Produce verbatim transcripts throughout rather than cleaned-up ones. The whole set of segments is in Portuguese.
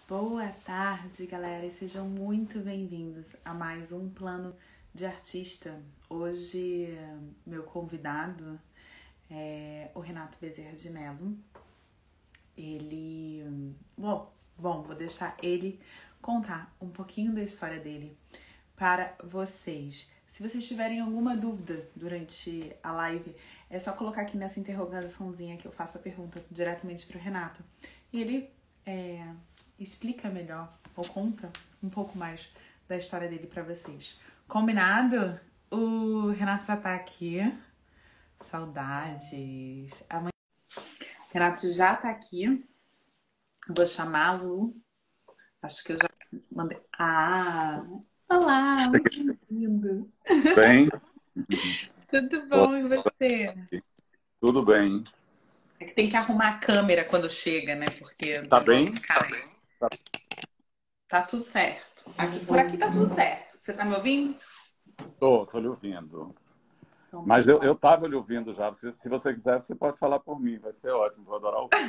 Boa tarde, galera, e sejam muito bem-vindos a mais um Plano de Artista. Hoje, meu convidado é o Renato Bezerra de Mello. Ele... Bom, bom, vou deixar ele contar um pouquinho da história dele para vocês. Se vocês tiverem alguma dúvida durante a live, é só colocar aqui nessa interrogaçãozinha que eu faço a pergunta diretamente para o Renato. E ele é, explica melhor, ou conta um pouco mais da história dele para vocês. Combinado? O Renato já tá aqui. Saudades. Amanhã... Renato já tá aqui. Vou chamá-lo. Acho que eu já mandei. Ah! Olá, muito bem-vindo. Bem? Tudo bom, e você? Tudo bem. É que tem que arrumar a câmera quando chega, né? Porque o Tá negócio bem? cai. Tá. Tá tudo certo. Aqui, por aqui tá tudo certo. Você tá me ouvindo? Tô, tô lhe ouvindo. Então, Mas eu, eu tava lhe ouvindo já. Se, se você quiser, você pode falar por mim. Vai ser ótimo. Vou adorar ouvir.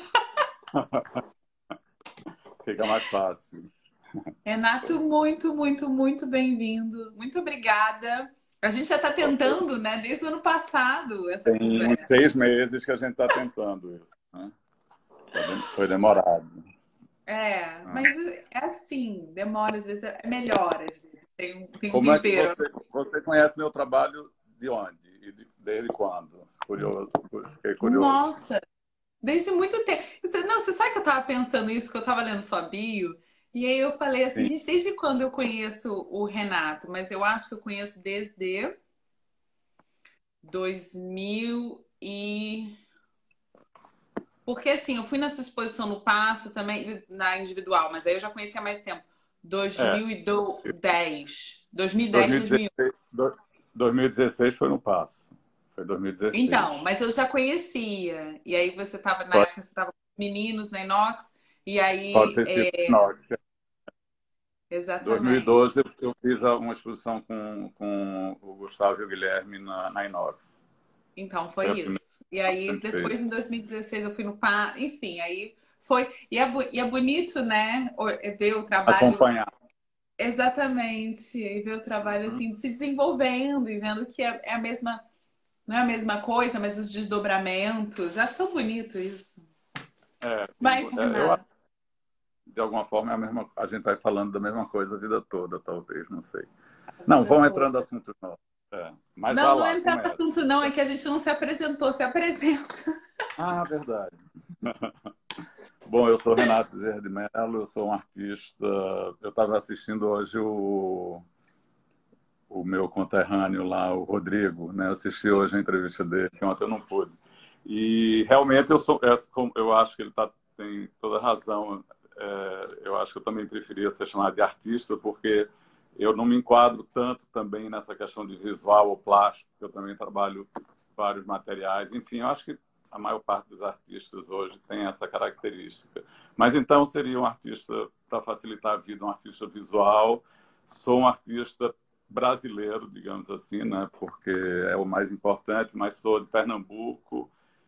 Fica mais fácil. Renato, muito, muito, muito bem-vindo. Muito obrigada. A gente já tá tentando, né? Desde o ano passado, essa Tem uns conversa. seis meses que a gente está tentando isso, né? Foi demorado. É, mas é assim, demora, às vezes é melhor, às vezes. Tem, um- tem um Como é que tempero. você, você conhece meu trabalho de onde? E de, desde quando? Curioso, fiquei curioso. Nossa, desde muito tempo. Você- Não, você sabe que eu tava pensando isso, que eu tava lendo sua bio, e aí eu falei assim, Sim. gente, desde quando eu conheço o Renato? Mas eu acho que eu conheço desde dois mil e... Porque assim, eu fui na sua exposição no Passo também, na individual, mas aí eu já conhecia há mais tempo. É. dois mil e dez. dois mil e dez, dois mil e um. dois mil e dezesseis, do- dois mil e dezesseis foi no Passo. Foi Então, dois mil e dezesseis. mas eu já conhecia. E aí você tava, na época, você tava com os meninos na Inox, e Pode aí, ter sido é, Inox. Em exatamente. dois mil e doze eu fiz uma exposição com, com o Gustavo e o Guilherme na, na Inox. Então, Foi foi a primeira isso. E aí, que a gente fez. depois, em dois mil e dezesseis, eu fui no Pá, enfim, aí foi. E é, bu- e é bonito, né? o- é ver o trabalho. Acompanhar. Exatamente. E ver o trabalho, Uhum. assim, se desenvolvendo e vendo que é, é a mesma. Não é a mesma coisa, mas os desdobramentos. Acho tão bonito isso. É, Mas, é, eu acho Renato. que de alguma forma é a mesma, a gente vai falando da mesma coisa a vida toda, talvez, não sei. A Não, vida vamos entrando no toda. assunto novo. É, mas vá Não, não lá, é entrar no começa. assunto, não, é que a gente não se apresentou, se apresenta. Ah, verdade. Bom, eu sou Renato Bezerra de Mello, eu sou um artista. Eu estava assistindo hoje o, o meu conterrâneo lá, o Rodrigo, né? Eu assisti hoje a entrevista dele, que ontem eu não pude. E realmente eu sou, é, como- eu acho que ele tá, tem toda a razão. É, eu acho que eu também preferia ser chamado de artista, porque eu não me enquadro tanto também nessa questão de visual ou plástico, que eu também trabalho vários materiais. Enfim, eu acho que a maior parte dos artistas hoje tem essa característica. Mas então seria um artista, para facilitar a vida, um artista visual. Sou um artista brasileiro, digamos assim, né? Porque é o mais importante, mas sou de Pernambuco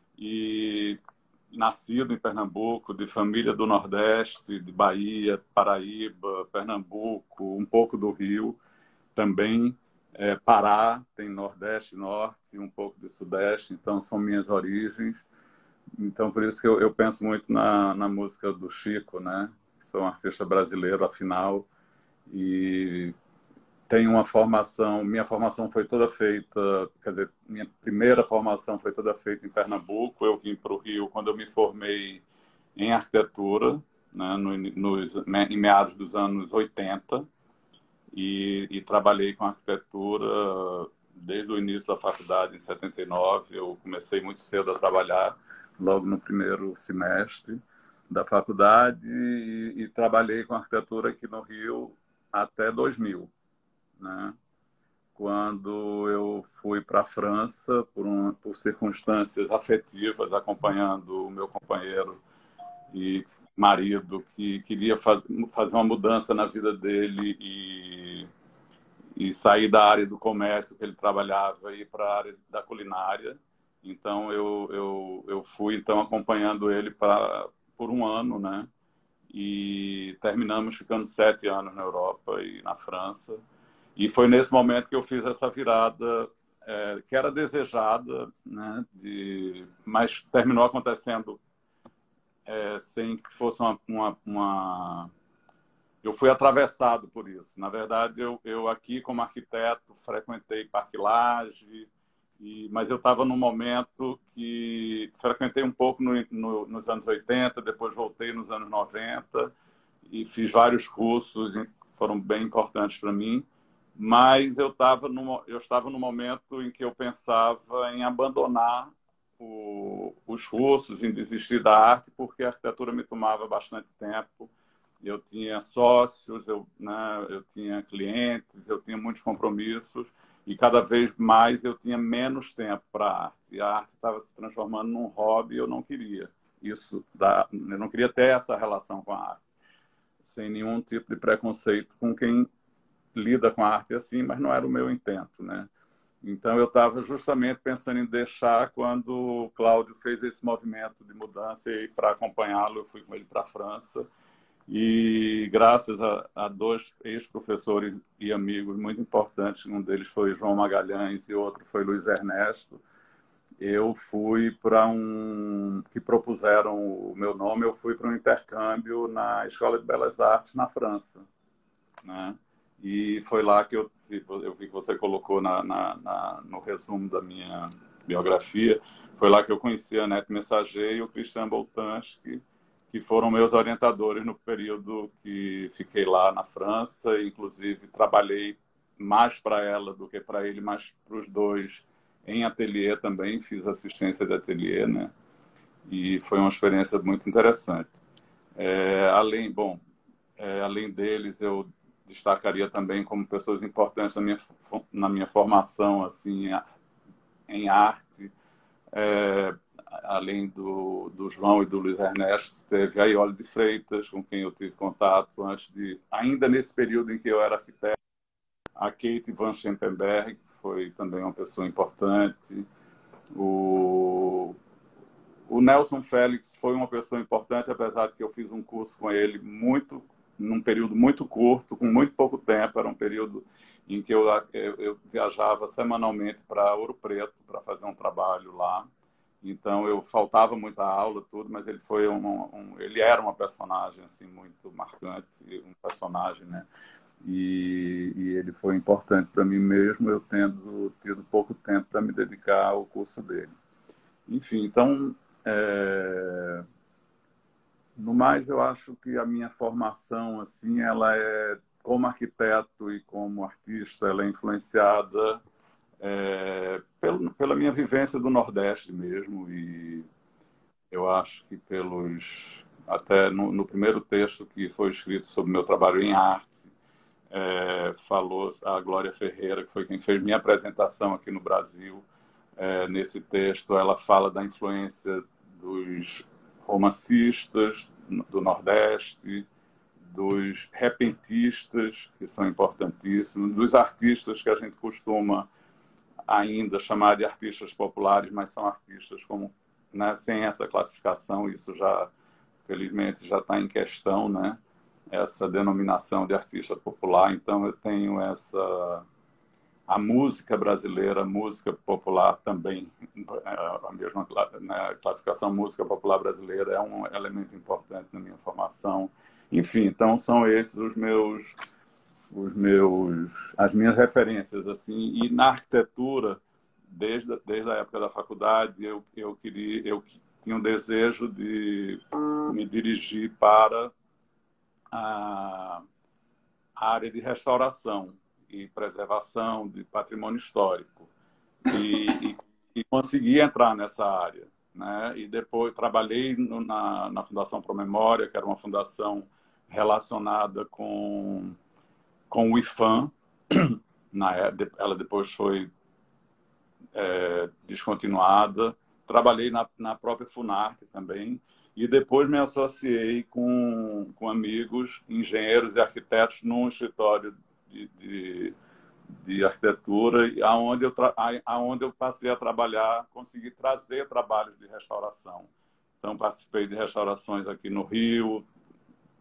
e nascido em Pernambuco, de família do Nordeste, de Bahia, Paraíba, Pernambuco, um pouco do Rio também. É, Pará, tem Nordeste, Norte, um pouco de Sudeste, então são minhas origens. Então, por isso que eu, eu penso muito na, na música do Chico, né? Sou um artista brasileiro, afinal, e tenho uma formação, minha formação foi toda feita, quer dizer, minha primeira formação foi toda feita em Pernambuco. Eu vim para o Rio quando eu me formei em arquitetura, né, no, nos, em meados dos anos oitenta, e, e trabalhei com arquitetura desde o início da faculdade, em setenta e nove. Eu comecei muito cedo a trabalhar, logo no primeiro semestre da faculdade, e, e trabalhei com arquitetura aqui no Rio até dois mil. Né? Quando eu fui para a França por, um, por circunstâncias afetivas, acompanhando o meu companheiro e marido, que queria faz, fazer uma mudança na vida dele e, e sair da área do comércio que ele trabalhava e ir para a área da culinária. Então eu, eu, eu fui então acompanhando ele pra, por um ano, né? e terminamos ficando sete anos na Europa e na França. E foi nesse momento que eu fiz essa virada, é, que era desejada, né, de, mas terminou acontecendo é, sem que fosse uma, uma, uma... Eu fui atravessado por isso. Na verdade, eu, eu aqui, como arquiteto, frequentei Parque Lage, e, mas eu estava num momento que frequentei um pouco no, no, nos anos oitenta, depois voltei nos anos noventa e fiz vários cursos que foram bem importantes para mim, mas eu, tava no, eu estava no momento em que eu pensava em abandonar o, os cursos, em desistir da arte, porque a arquitetura me tomava bastante tempo. Eu tinha sócios, eu, né, eu tinha clientes, eu tinha muitos compromissos e cada vez mais eu tinha menos tempo para a arte. E a arte estava se transformando num hobby e eu não queria isso, da, eu não queria ter essa relação com a arte, sem nenhum tipo de preconceito com quem lida com a arte assim, mas não era o meu intento, né? Então eu estava justamente pensando em deixar quando o Cláudio fez esse movimento de mudança e para acompanhá-lo eu fui com ele para a França. E graças a, a dois ex-professores e amigos muito importantes, um deles foi João Magalhães e outro foi Luiz Ernesto, eu fui para um... que propuseram o meu nome, eu fui para um intercâmbio na Escola de Belas Artes na França, né? E foi lá que eu, eu vi que você colocou na, na, na, no resumo da minha biografia, foi lá que eu conheci a Anete Messager e o Christian Boltanski, que foram meus orientadores no período que fiquei lá na França. Inclusive, trabalhei mais para ela do que para ele, mas para os dois em ateliê também, fiz assistência de ateliê, né? E foi uma experiência muito interessante. É, além, bom, é, além deles, eu destacaria também como pessoas importantes na minha, na minha formação assim, em arte. É, além do, do João e do Luiz Ernesto, teve a Iole de Freitas, com quem eu tive contato antes de, ainda nesse período em que eu era arquiteto, a Kate Van Schempenberg, que foi também uma pessoa importante, o, o Nelson Félix foi uma pessoa importante, apesar de que eu fiz um curso com ele muito, num período muito curto, com muito pouco tempo, era um período em que eu, eu, eu viajava semanalmente para Ouro Preto para fazer um trabalho lá. Então eu faltava muita aula, tudo, mas ele foi um, um ele era uma personagem assim muito marcante, um personagem, né? E, e ele foi importante para mim mesmo, eu tendo tido pouco tempo para me dedicar ao curso dele. Enfim, então é... no mais eu acho que a minha formação assim, ela é como arquiteto e como artista, ela é influenciada É, pelo, pela minha vivência do Nordeste mesmo, e eu acho que pelos até no, no primeiro texto que foi escrito sobre meu trabalho em arte, é, falou a Glória Ferreira, que foi quem fez minha apresentação aqui no Brasil. É, nesse texto ela fala da influência dos romancistas do Nordeste, dos repentistas, que são importantíssimos, dos artistas que a gente costuma ainda chamar de artistas populares, mas são artistas como, né, sem essa classificação, isso já, felizmente, já está em questão, né, essa denominação de artista popular. Então eu tenho essa... A música brasileira, a música popular também, a mesma, né, classificação música popular brasileira é um elemento importante na minha formação. Enfim, então são esses os meus... os meus, as minhas referências assim. E na arquitetura, desde, desde a época da faculdade, eu eu queria eu tinha um desejo de me dirigir para a área de restauração e preservação de patrimônio histórico e, e, e consegui entrar nessa área, né? E depois trabalhei no, na, na Fundação Promemória, que era uma fundação relacionada com com o IFAM. Na, ela depois foi é, descontinuada. Trabalhei na, na própria Funarte também. E depois me associei com, com amigos, engenheiros e arquitetos num escritório de, de, de arquitetura, aonde eu, aonde eu passei a trabalhar, consegui trazer trabalhos de restauração. Então, participei de restaurações aqui no Rio,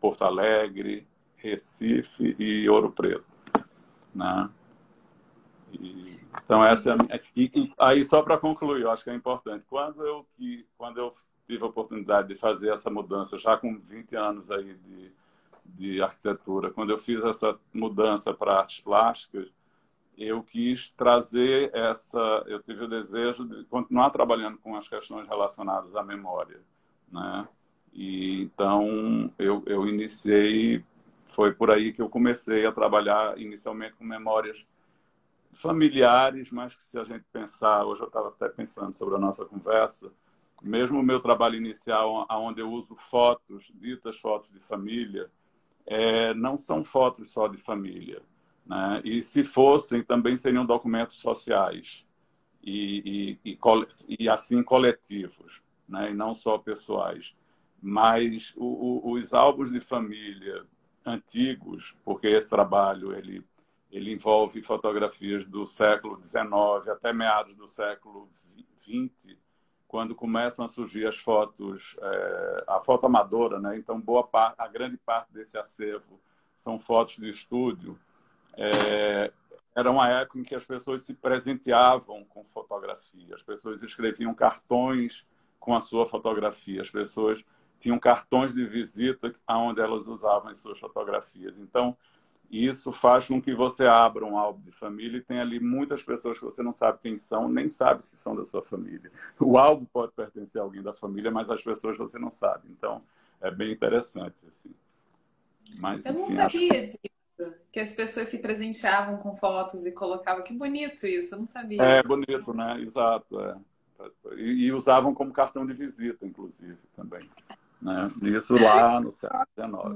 Porto Alegre, Recife e Ouro Preto, né? E, então, essa é a minha... E, e aí, só para concluir, eu acho que é importante. Quando eu, que, quando eu tive a oportunidade de fazer essa mudança, já com vinte anos aí de, de arquitetura, quando eu fiz essa mudança para artes plásticas, eu quis trazer essa... Eu tive o desejo de continuar trabalhando com as questões relacionadas à memória, né? E, então, eu, eu iniciei... Foi por aí que eu comecei a trabalhar inicialmente com memórias familiares, mas que se a gente pensar, hoje eu estava até pensando sobre a nossa conversa, mesmo o meu trabalho inicial, onde eu uso fotos, ditas fotos de família, é, não são fotos só de família, né? E se fossem, também seriam documentos sociais e, e, e, e assim coletivos, né? E não só pessoais. Mas o, o, os álbuns de família antigos, porque esse trabalho ele Ele envolve fotografias do século dezenove até meados do século vinte, quando começam a surgir as fotos, é, a foto amadora, né? Então, boa parte, a grande parte desse acervo são fotos de estúdio. É, era uma época em que as pessoas se presenteavam com fotografia, as pessoas escreviam cartões com a sua fotografia, as pessoas tinham cartões de visita onde elas usavam as suas fotografias. Então, e isso faz com que você abra um álbum de família e tenha ali muitas pessoas que você não sabe quem são, nem sabe se são da sua família. O álbum pode pertencer a alguém da família, mas as pessoas você não sabe. Então, é bem interessante, assim. Mas, Eu não enfim, acho sabia disso, que as pessoas se presenteavam com fotos e colocavam. Que bonito isso, eu não sabia. é bonito, né? Exato. É. E, e usavam como cartão de visita, inclusive, também, né? Isso lá no século dezenove.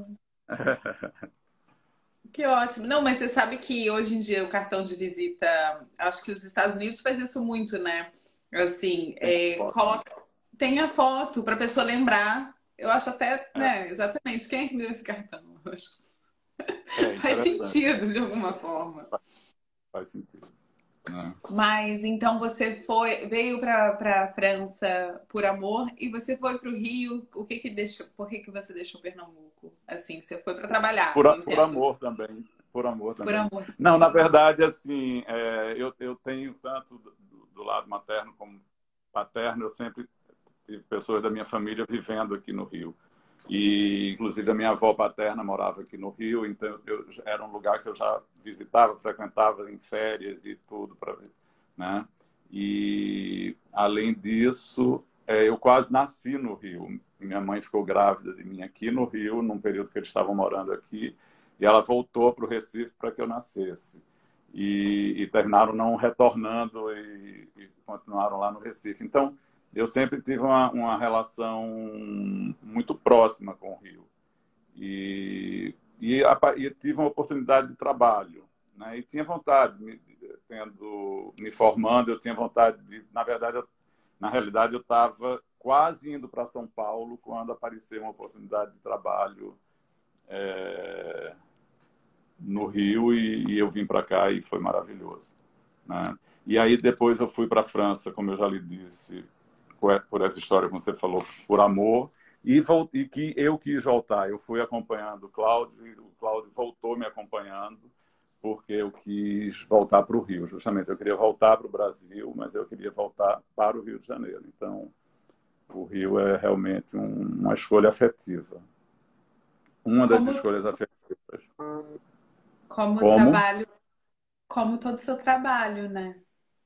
Que ótimo. Não, mas você sabe que hoje em dia o cartão de visita, acho que os Estados Unidos faz isso muito, né? Assim, Tem é, foto, né? coloca, tem a foto para a pessoa lembrar. Eu acho até, É, né, exatamente, quem é que me deu esse cartão? Eu acho- é Faz interessante. sentido de alguma forma. Faz, faz sentido, né? Mas então você foi, veio para para França por amor e você foi para o Rio. O que que deixou? Por que que você deixou Pernambuco? Assim, você foi para trabalhar, eu Por, por entendo. amor também. Por amor Por também. amor. Não, na verdade, assim, é, eu, eu tenho tanto do, do lado materno como paterno, eu sempre tive pessoas da minha família vivendo aqui no Rio. E, inclusive, a minha avó paterna morava aqui no Rio, então eu, era um lugar que eu já visitava, frequentava em férias e tudo para ver, né? E, além disso, é, eu quase nasci no Rio. Minha mãe ficou grávida de mim aqui no Rio, num período que eles estavam morando aqui, e ela voltou para o Recife para que eu nascesse. E, e terminaram não retornando e, e continuaram lá no Recife. Então, eu sempre tive uma, uma relação muito próxima com o Rio. E, e, a, e tive uma oportunidade de trabalho, né? E tinha vontade, me, tendo, me formando, eu tinha vontade de... Na verdade, eu, na realidade, eu estava quase indo para São Paulo quando apareceu uma oportunidade de trabalho é, no Rio e, e eu vim para cá e foi maravilhoso, né? E aí depois eu fui para a França, como eu já lhe disse, por essa história que você falou, por amor, e, volt... e que eu quis voltar. Eu fui acompanhando o Cláudio, e o Cláudio voltou me acompanhando, porque eu quis voltar para o Rio, justamente. Eu queria voltar para o Brasil, mas eu queria voltar para o Rio de Janeiro. Então, o Rio é realmente um... uma escolha afetiva. Uma das Como, escolhas afetivas. como Como? trabalho, como todo o seu trabalho, né?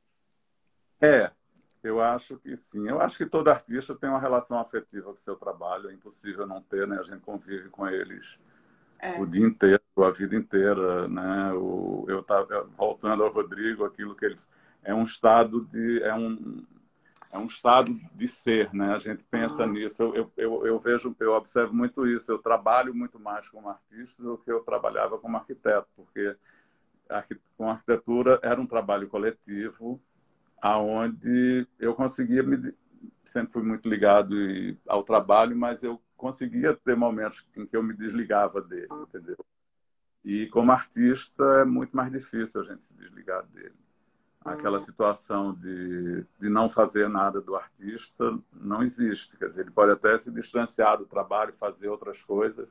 É, eu acho que sim. Eu acho que todo artista tem uma relação afetiva com o seu trabalho. É impossível não ter, né? A gente convive com eles o É. dia inteiro, a vida inteira, né? O, eu tava voltando ao Rodrigo, aquilo que ele é um estado de é um é um estado de ser, né? A gente pensa nisso. Eu, eu, eu, eu vejo, eu observo muito isso. Eu trabalho muito mais como artista do que eu trabalhava como arquiteto, porque com a arquitetura era um trabalho coletivo, aonde eu conseguia me sempre fui muito ligado ao trabalho, mas eu conseguia ter momentos em que eu me desligava dele, entendeu? E como artista é muito mais difícil a gente se desligar dele. Aquela situação de, de não fazer nada do artista não existe. Quer dizer, ele pode até se distanciar do trabalho, fazer outras coisas,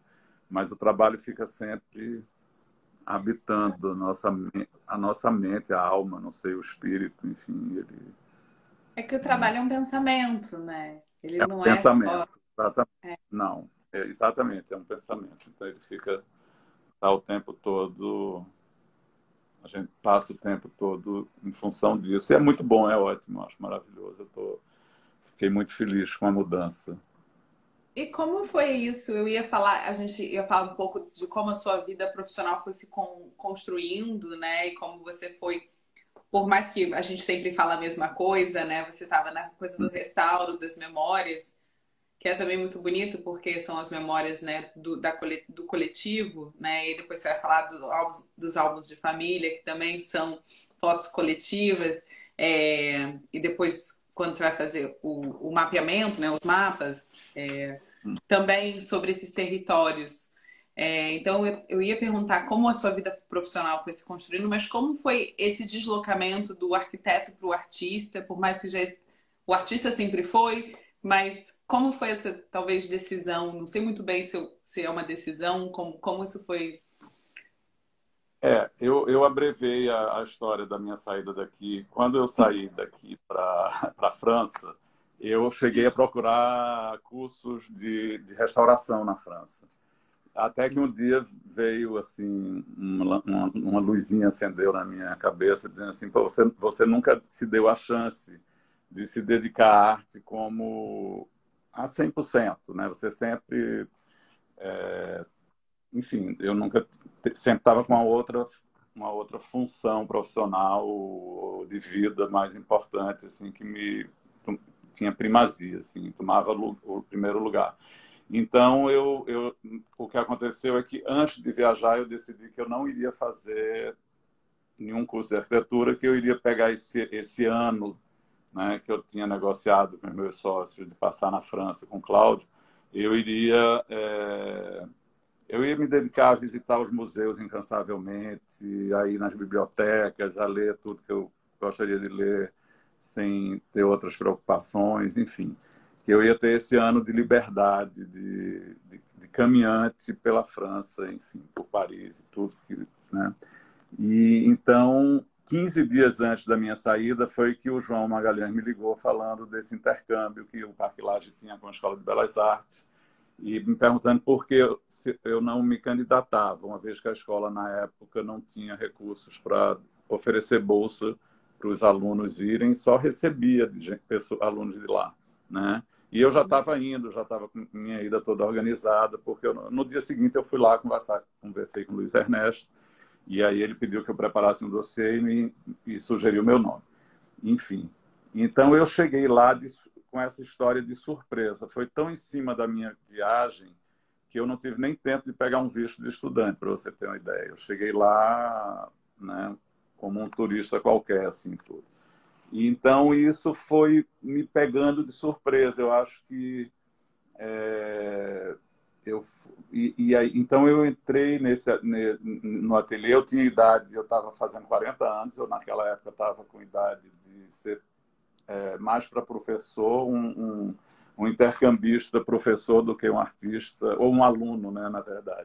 mas o trabalho fica sempre habitando a nossa, a nossa mente, a alma, não sei, o espírito, enfim. Ele É que o trabalho é um pensamento, né? Ele é um não é só. pensamento, exatamente. Não, é, exatamente, é um pensamento. Então ele fica tá, o tempo todo, a gente passa o tempo todo em função disso. E é muito bom, é ótimo, acho maravilhoso. Eu tô, fiquei muito feliz com a mudança. E como foi isso? Eu ia falar, a gente ia falar um pouco de como a sua vida profissional foi se con- construindo, né? E como você foi, por mais que a gente sempre fala a mesma coisa, né? Você estava na coisa do restauro das memórias, que é também muito bonito, porque são as memórias, né, do, da, cole- do coletivo, né? E depois você vai falar do álbuns- dos álbuns de família, que também são fotos coletivas. É, e depois, quando você vai fazer o, o mapeamento, né, os mapas, é, também sobre esses territórios. É, então, eu, eu ia perguntar como a sua vida profissional foi se construindo, mas como foi esse deslocamento do arquiteto para o artista, por mais que já o artista sempre foi, mas como foi essa, talvez, decisão? Não sei muito bem se, eu, se é uma decisão, como, como isso foi. É, eu, eu abrevei a, a história da minha saída daqui. Quando eu saí daqui para a França, eu cheguei a procurar cursos de, de restauração na França. Até que um dia veio assim uma, uma, uma luzinha acendeu na minha cabeça, dizendo assim: "Pô, você, você nunca se deu a chance de se dedicar à arte como a cem por cento, né? Você sempre, enfim, eu nunca sempre estava com uma outra uma outra função profissional ou de vida mais importante, assim, que me tinha primazia, assim, tomava o primeiro lugar. Então, eu, eu, o que aconteceu é que, antes de viajar, eu decidi que eu não iria fazer nenhum curso de arquitetura, que eu iria pegar esse, esse ano, né, que eu tinha negociado com os meus sócios de passar na França com o Cláudio, eu iria, é, eu ia me dedicar a visitar os museus incansavelmente, a ir nas bibliotecas, a ler tudo que eu gostaria de ler, sem ter outras preocupações, enfim. Que eu ia ter esse ano de liberdade, de, de, de caminhante pela França, enfim, por Paris e tudo. Que, né? E então, quinze dias antes da minha saída, foi que o João Magalhães me ligou falando desse intercâmbio que o Parque Lage tinha com a Escola de Belas Artes e me perguntando por que eu, eu não me candidatava, uma vez que a escola, na época, não tinha recursos para oferecer bolsa para os alunos irem, só recebia de gente, pessoas, alunos de lá, né? E eu já estava indo, já estava com minha ida toda organizada, porque eu, no dia seguinte eu fui lá conversar, conversei com o Luiz Ernesto, e aí ele pediu que eu preparasse um dossiê e, me, e sugeriu o meu nome. Enfim, então eu cheguei lá de, com essa história de surpresa. Foi tão em cima da minha viagem que eu não tive nem tempo de pegar um visto de estudante, para você ter uma ideia. Eu cheguei lá, né, como um turista qualquer, assim, tudo. E, então isso foi me pegando de surpresa. Eu acho que é, eu e, e aí, então eu entrei nesse no ateliê. Eu tinha idade, eu estava fazendo quarenta anos. Eu naquela época estava com idade de ser é, mais para professor, um, um, um intercambista professor do que um artista ou um aluno, né, na verdade.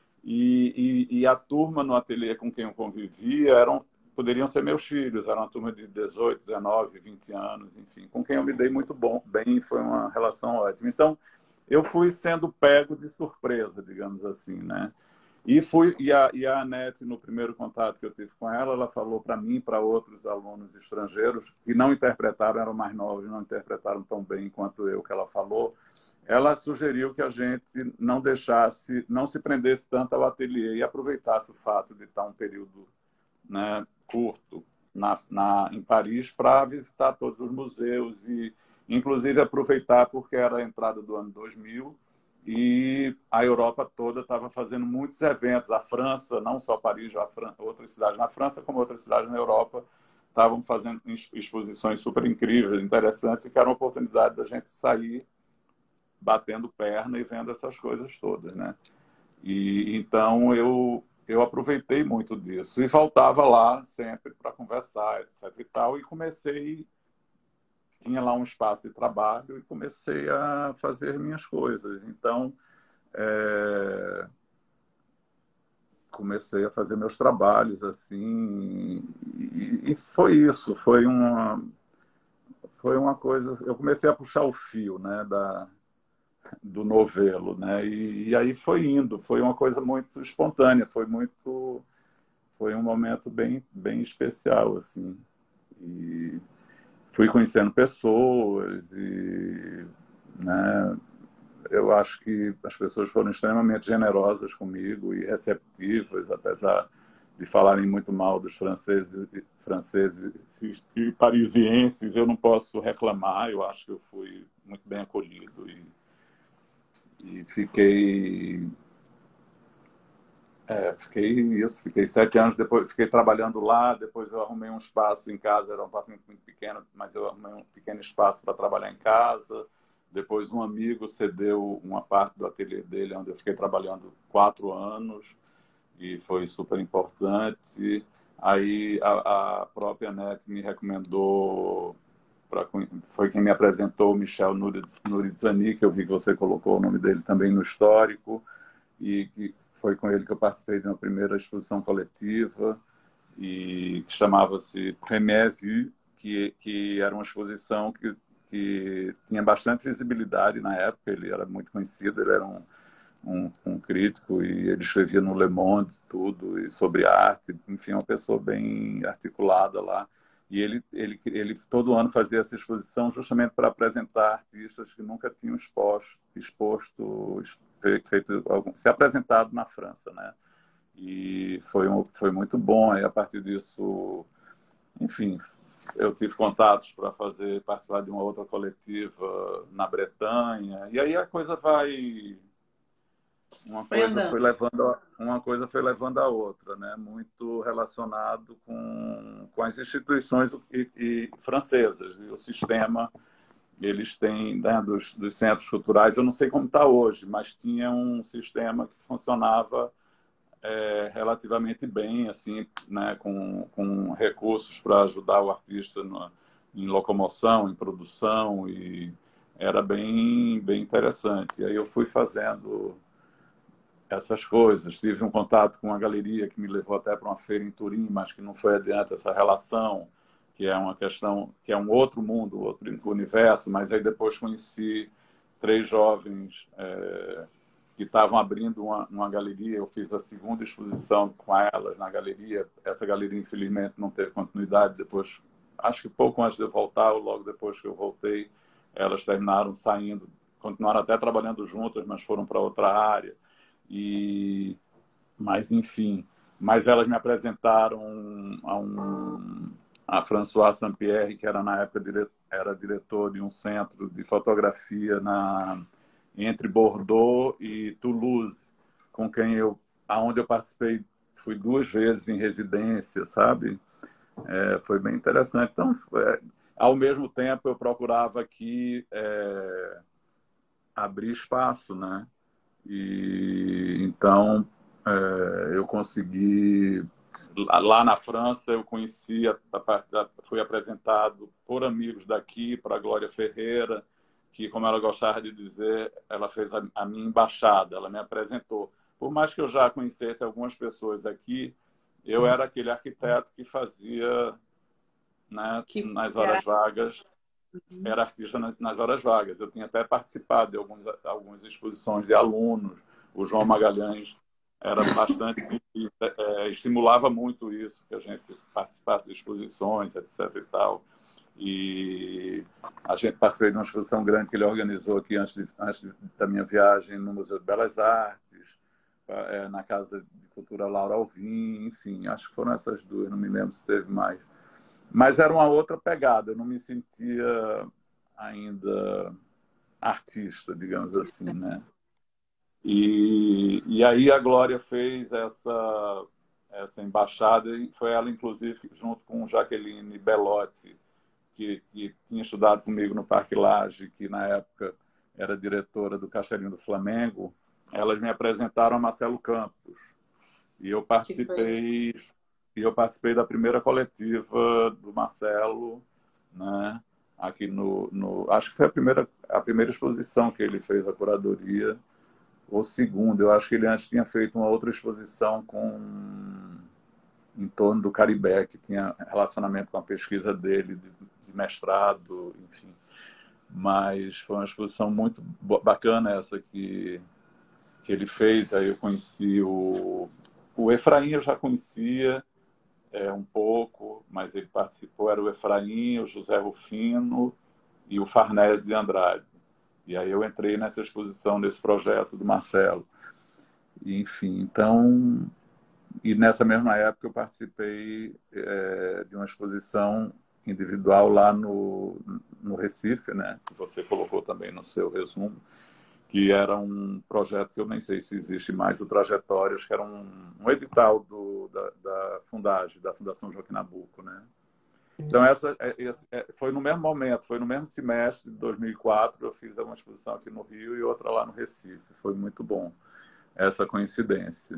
E, e, e a turma no ateliê com quem eu convivia eram poderiam ser meus filhos, era uma turma de dezoito, dezenove, vinte anos, enfim, com quem eu me dei muito bom, bem, foi uma relação ótima. Então, eu fui sendo pego de surpresa, digamos assim, né? E fui e a, e a Anete, no primeiro contato que eu tive com ela, ela falou para mim, para outros alunos estrangeiros que não interpretaram, eram mais novos, não interpretaram tão bem quanto eu que ela falou. Ela sugeriu que a gente não deixasse, não se prendesse tanto ao ateliê e aproveitasse o fato de estar um período, né, curto na, na, em Paris para visitar todos os museus e, inclusive, aproveitar porque era a entrada do ano dois mil e a Europa toda estava fazendo muitos eventos. A França, não só Paris, a Fran... outras cidades na França, como outras cidades na Europa, estavam fazendo exposições super incríveis, interessantes, e que era uma oportunidade da gente sair batendo perna e vendo essas coisas todas, né? E então eu eu aproveitei muito disso e voltava lá sempre para conversar, etc e tal, e comecei, tinha lá um espaço de trabalho e comecei a fazer minhas coisas. Então, é, comecei a fazer meus trabalhos assim, e, e foi isso, foi uma, foi uma coisa, eu comecei a puxar o fio, né, da, do novelo, né, e, e aí foi indo, foi uma coisa muito espontânea, foi muito, foi um momento bem, bem especial, assim, e fui conhecendo pessoas e, né, eu acho que as pessoas foram extremamente generosas comigo e receptivas, apesar de falarem muito mal dos franceses, franceses e parisienses, eu não posso reclamar, eu acho que eu fui muito bem acolhido e, e fiquei, é, fiquei isso, fiquei sete anos depois, fiquei trabalhando lá, depois eu arrumei um espaço em casa, era um apartamento muito pequeno, mas eu arrumei um pequeno espaço para trabalhar em casa. Depois um amigo cedeu uma parte do ateliê dele, onde eu fiquei trabalhando quatro anos, e foi super importante. Aí a, a própria NET me recomendou, pra, foi quem me apresentou o Michel Nurizani, que eu vi que você colocou o nome dele também no histórico, e que foi com ele que eu participei de uma primeira exposição coletiva, e que chamava-se Première Vue, que, que era uma exposição que que tinha bastante visibilidade na época, ele era muito conhecido, ele era um, um, um crítico e ele escrevia no Le Monde tudo e sobre arte, enfim, uma pessoa bem articulada lá. E ele, ele, ele todo ano fazia essa exposição justamente para apresentar artistas que nunca tinham exposto, exposto feito, se apresentado na França, né? E foi, um, foi muito bom, e a partir disso, enfim, eu tive contatos para fazer participar de uma outra coletiva na Bretanha, e aí a coisa vai uma Foi coisa andando. foi levando a, uma coisa foi levando a outra, né, muito relacionado com, com as instituições e, e francesas e o sistema. Eles têm, né, dos, dos centros culturais, eu não sei como está hoje, mas tinha um sistema que funcionava É, relativamente bem, assim, né, com, com recursos para ajudar o artista no, em locomoção, em produção, e era bem, bem interessante. E aí eu fui fazendo essas coisas. Tive um contato com uma galeria que me levou até para uma feira em Turim, mas que não foi adiante essa relação, que é uma questão, que é um outro mundo, outro universo, mas aí depois conheci três jovens é, que estavam abrindo uma, uma galeria. Eu fiz a segunda exposição com elas na galeria. Essa galeria, infelizmente, não teve continuidade. Depois, acho que pouco antes de eu voltar, ou logo depois que eu voltei, elas terminaram saindo, continuaram até trabalhando juntas, mas foram para outra área. E, mas, enfim, mas elas me apresentaram a um a François Saint-Pierre, que era na época dire, era diretor de um centro de fotografia na entre Bordeaux e Toulouse, com quem eu, aonde eu participei, fui duas vezes em residência, sabe? É, foi bem interessante. Então, é, ao mesmo tempo, eu procurava aqui é, abrir espaço, né? E então é, eu consegui lá na França eu conheci a, a, fui apresentado por amigos daqui para a Glória Ferreira, que, como ela gostava de dizer, ela fez a, a minha embaixada, ela me apresentou. Por mais que eu já conhecesse algumas pessoas aqui, eu era aquele arquiteto que fazia, né, Que nas era... horas vagas, era artista nas horas vagas. Eu tinha até participado de alguns, algumas exposições de alunos. O João Magalhães era bastante, é, estimulava muito isso, que a gente participasse de exposições, etc e tal. E a gente participou de uma exposição grande que ele organizou aqui antes, de, antes da minha viagem no Museu de Belas Artes, é, na Casa de Cultura Laura Alvim, enfim, acho que foram essas duas, não me lembro se teve mais. Mas era uma outra pegada, eu não me sentia ainda artista, digamos assim, né? E, e aí a Glória fez essa, essa embaixada, e foi ela, inclusive, junto com Jaqueline Belotti, que, que tinha estudado comigo no Parque Lage, que na época era diretora do Castelinho do Flamengo. Elas me apresentaram a Marcelo Campos. E eu participei, e eu participei da primeira coletiva do Marcelo, né? Aqui no, no, acho que foi a primeira, a primeira exposição que ele fez, a curadoria. ou segundo. Eu acho que ele antes tinha feito uma outra exposição com em torno do Caribe, que tinha relacionamento com a pesquisa dele, de, de mestrado, enfim. Mas foi uma exposição muito bacana essa que, que ele fez. Aí eu conheci o, o Efraim, eu já conhecia é, um pouco, mas ele participou, era o Efraim, o José Rufino e o Farnese de Andrade. E aí eu entrei nessa exposição, nesse projeto do Marcelo. E, enfim, então... E nessa mesma época eu participei é, de uma exposição individual lá no, no Recife, né? Que você colocou também no seu resumo, que era um projeto que eu nem sei se existe mais, o Trajetórias, que era um, um edital do, da, da Fundagem, da Fundação Joaquim Nabuco, né? Então, essa, é, foi no mesmo momento, foi no mesmo semestre de dois mil e quatro, eu fiz uma exposição aqui no Rio e outra lá no Recife. Foi muito bom essa coincidência.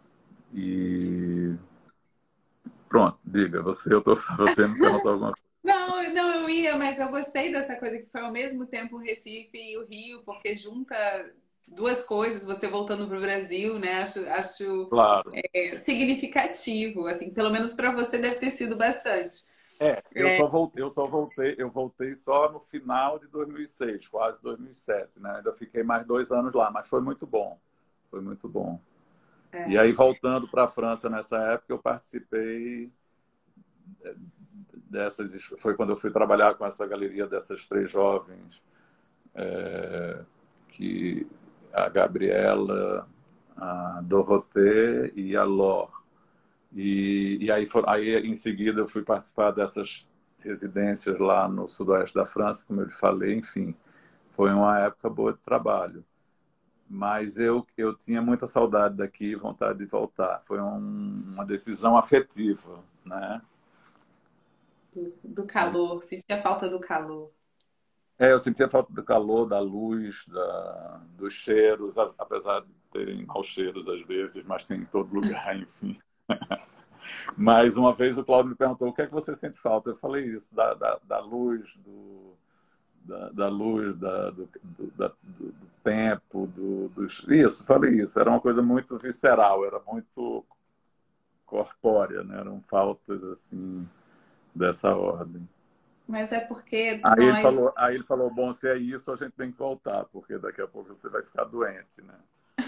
E pronto, diga, você, eu tô, você me perguntou alguma coisa. Não, não, eu ia, mas eu gostei dessa coisa que foi ao mesmo tempo o Recife e o Rio, porque junta duas coisas, você voltando para o Brasil, né? Acho, acho Claro. é, significativo, assim, pelo menos para você deve ter sido bastante. É, eu só voltei, eu só voltei, eu voltei só no final de dois mil e seis, quase dois mil e sete, né? Ainda fiquei mais dois anos lá, mas foi muito bom, foi muito bom. É. E aí, voltando para a França nessa época, eu participei dessas... Foi quando eu fui trabalhar com essa galeria dessas três jovens, é, que a Gabriela, a Dorothée e a Laure. E, e aí, for, aí, em seguida, eu fui participar dessas residências lá no sudoeste da França, como eu lhe falei. Enfim, foi uma época boa de trabalho. Mas eu, eu tinha muita saudade daqui, vontade de voltar. Foi um, uma decisão afetiva, né? Do, do calor, sentia falta do calor. É, eu sentia falta do calor, da luz, da, dos cheiros, apesar de terem maus cheiros às vezes, mas tem em todo lugar, enfim. Mas uma vez o Cláudio me perguntou: o que é que você sente falta? Eu falei isso, da, da, da luz, do, da, da luz, da, do, do, da, do, do tempo, do, dos... Isso, falei isso. Era uma coisa muito visceral, era muito corpórea, né? Eram faltas assim dessa ordem. Mas é porque Aí ele nós... falou, aí ele falou: bom, se é isso, a gente tem que voltar, porque daqui a pouco você vai ficar doente, né?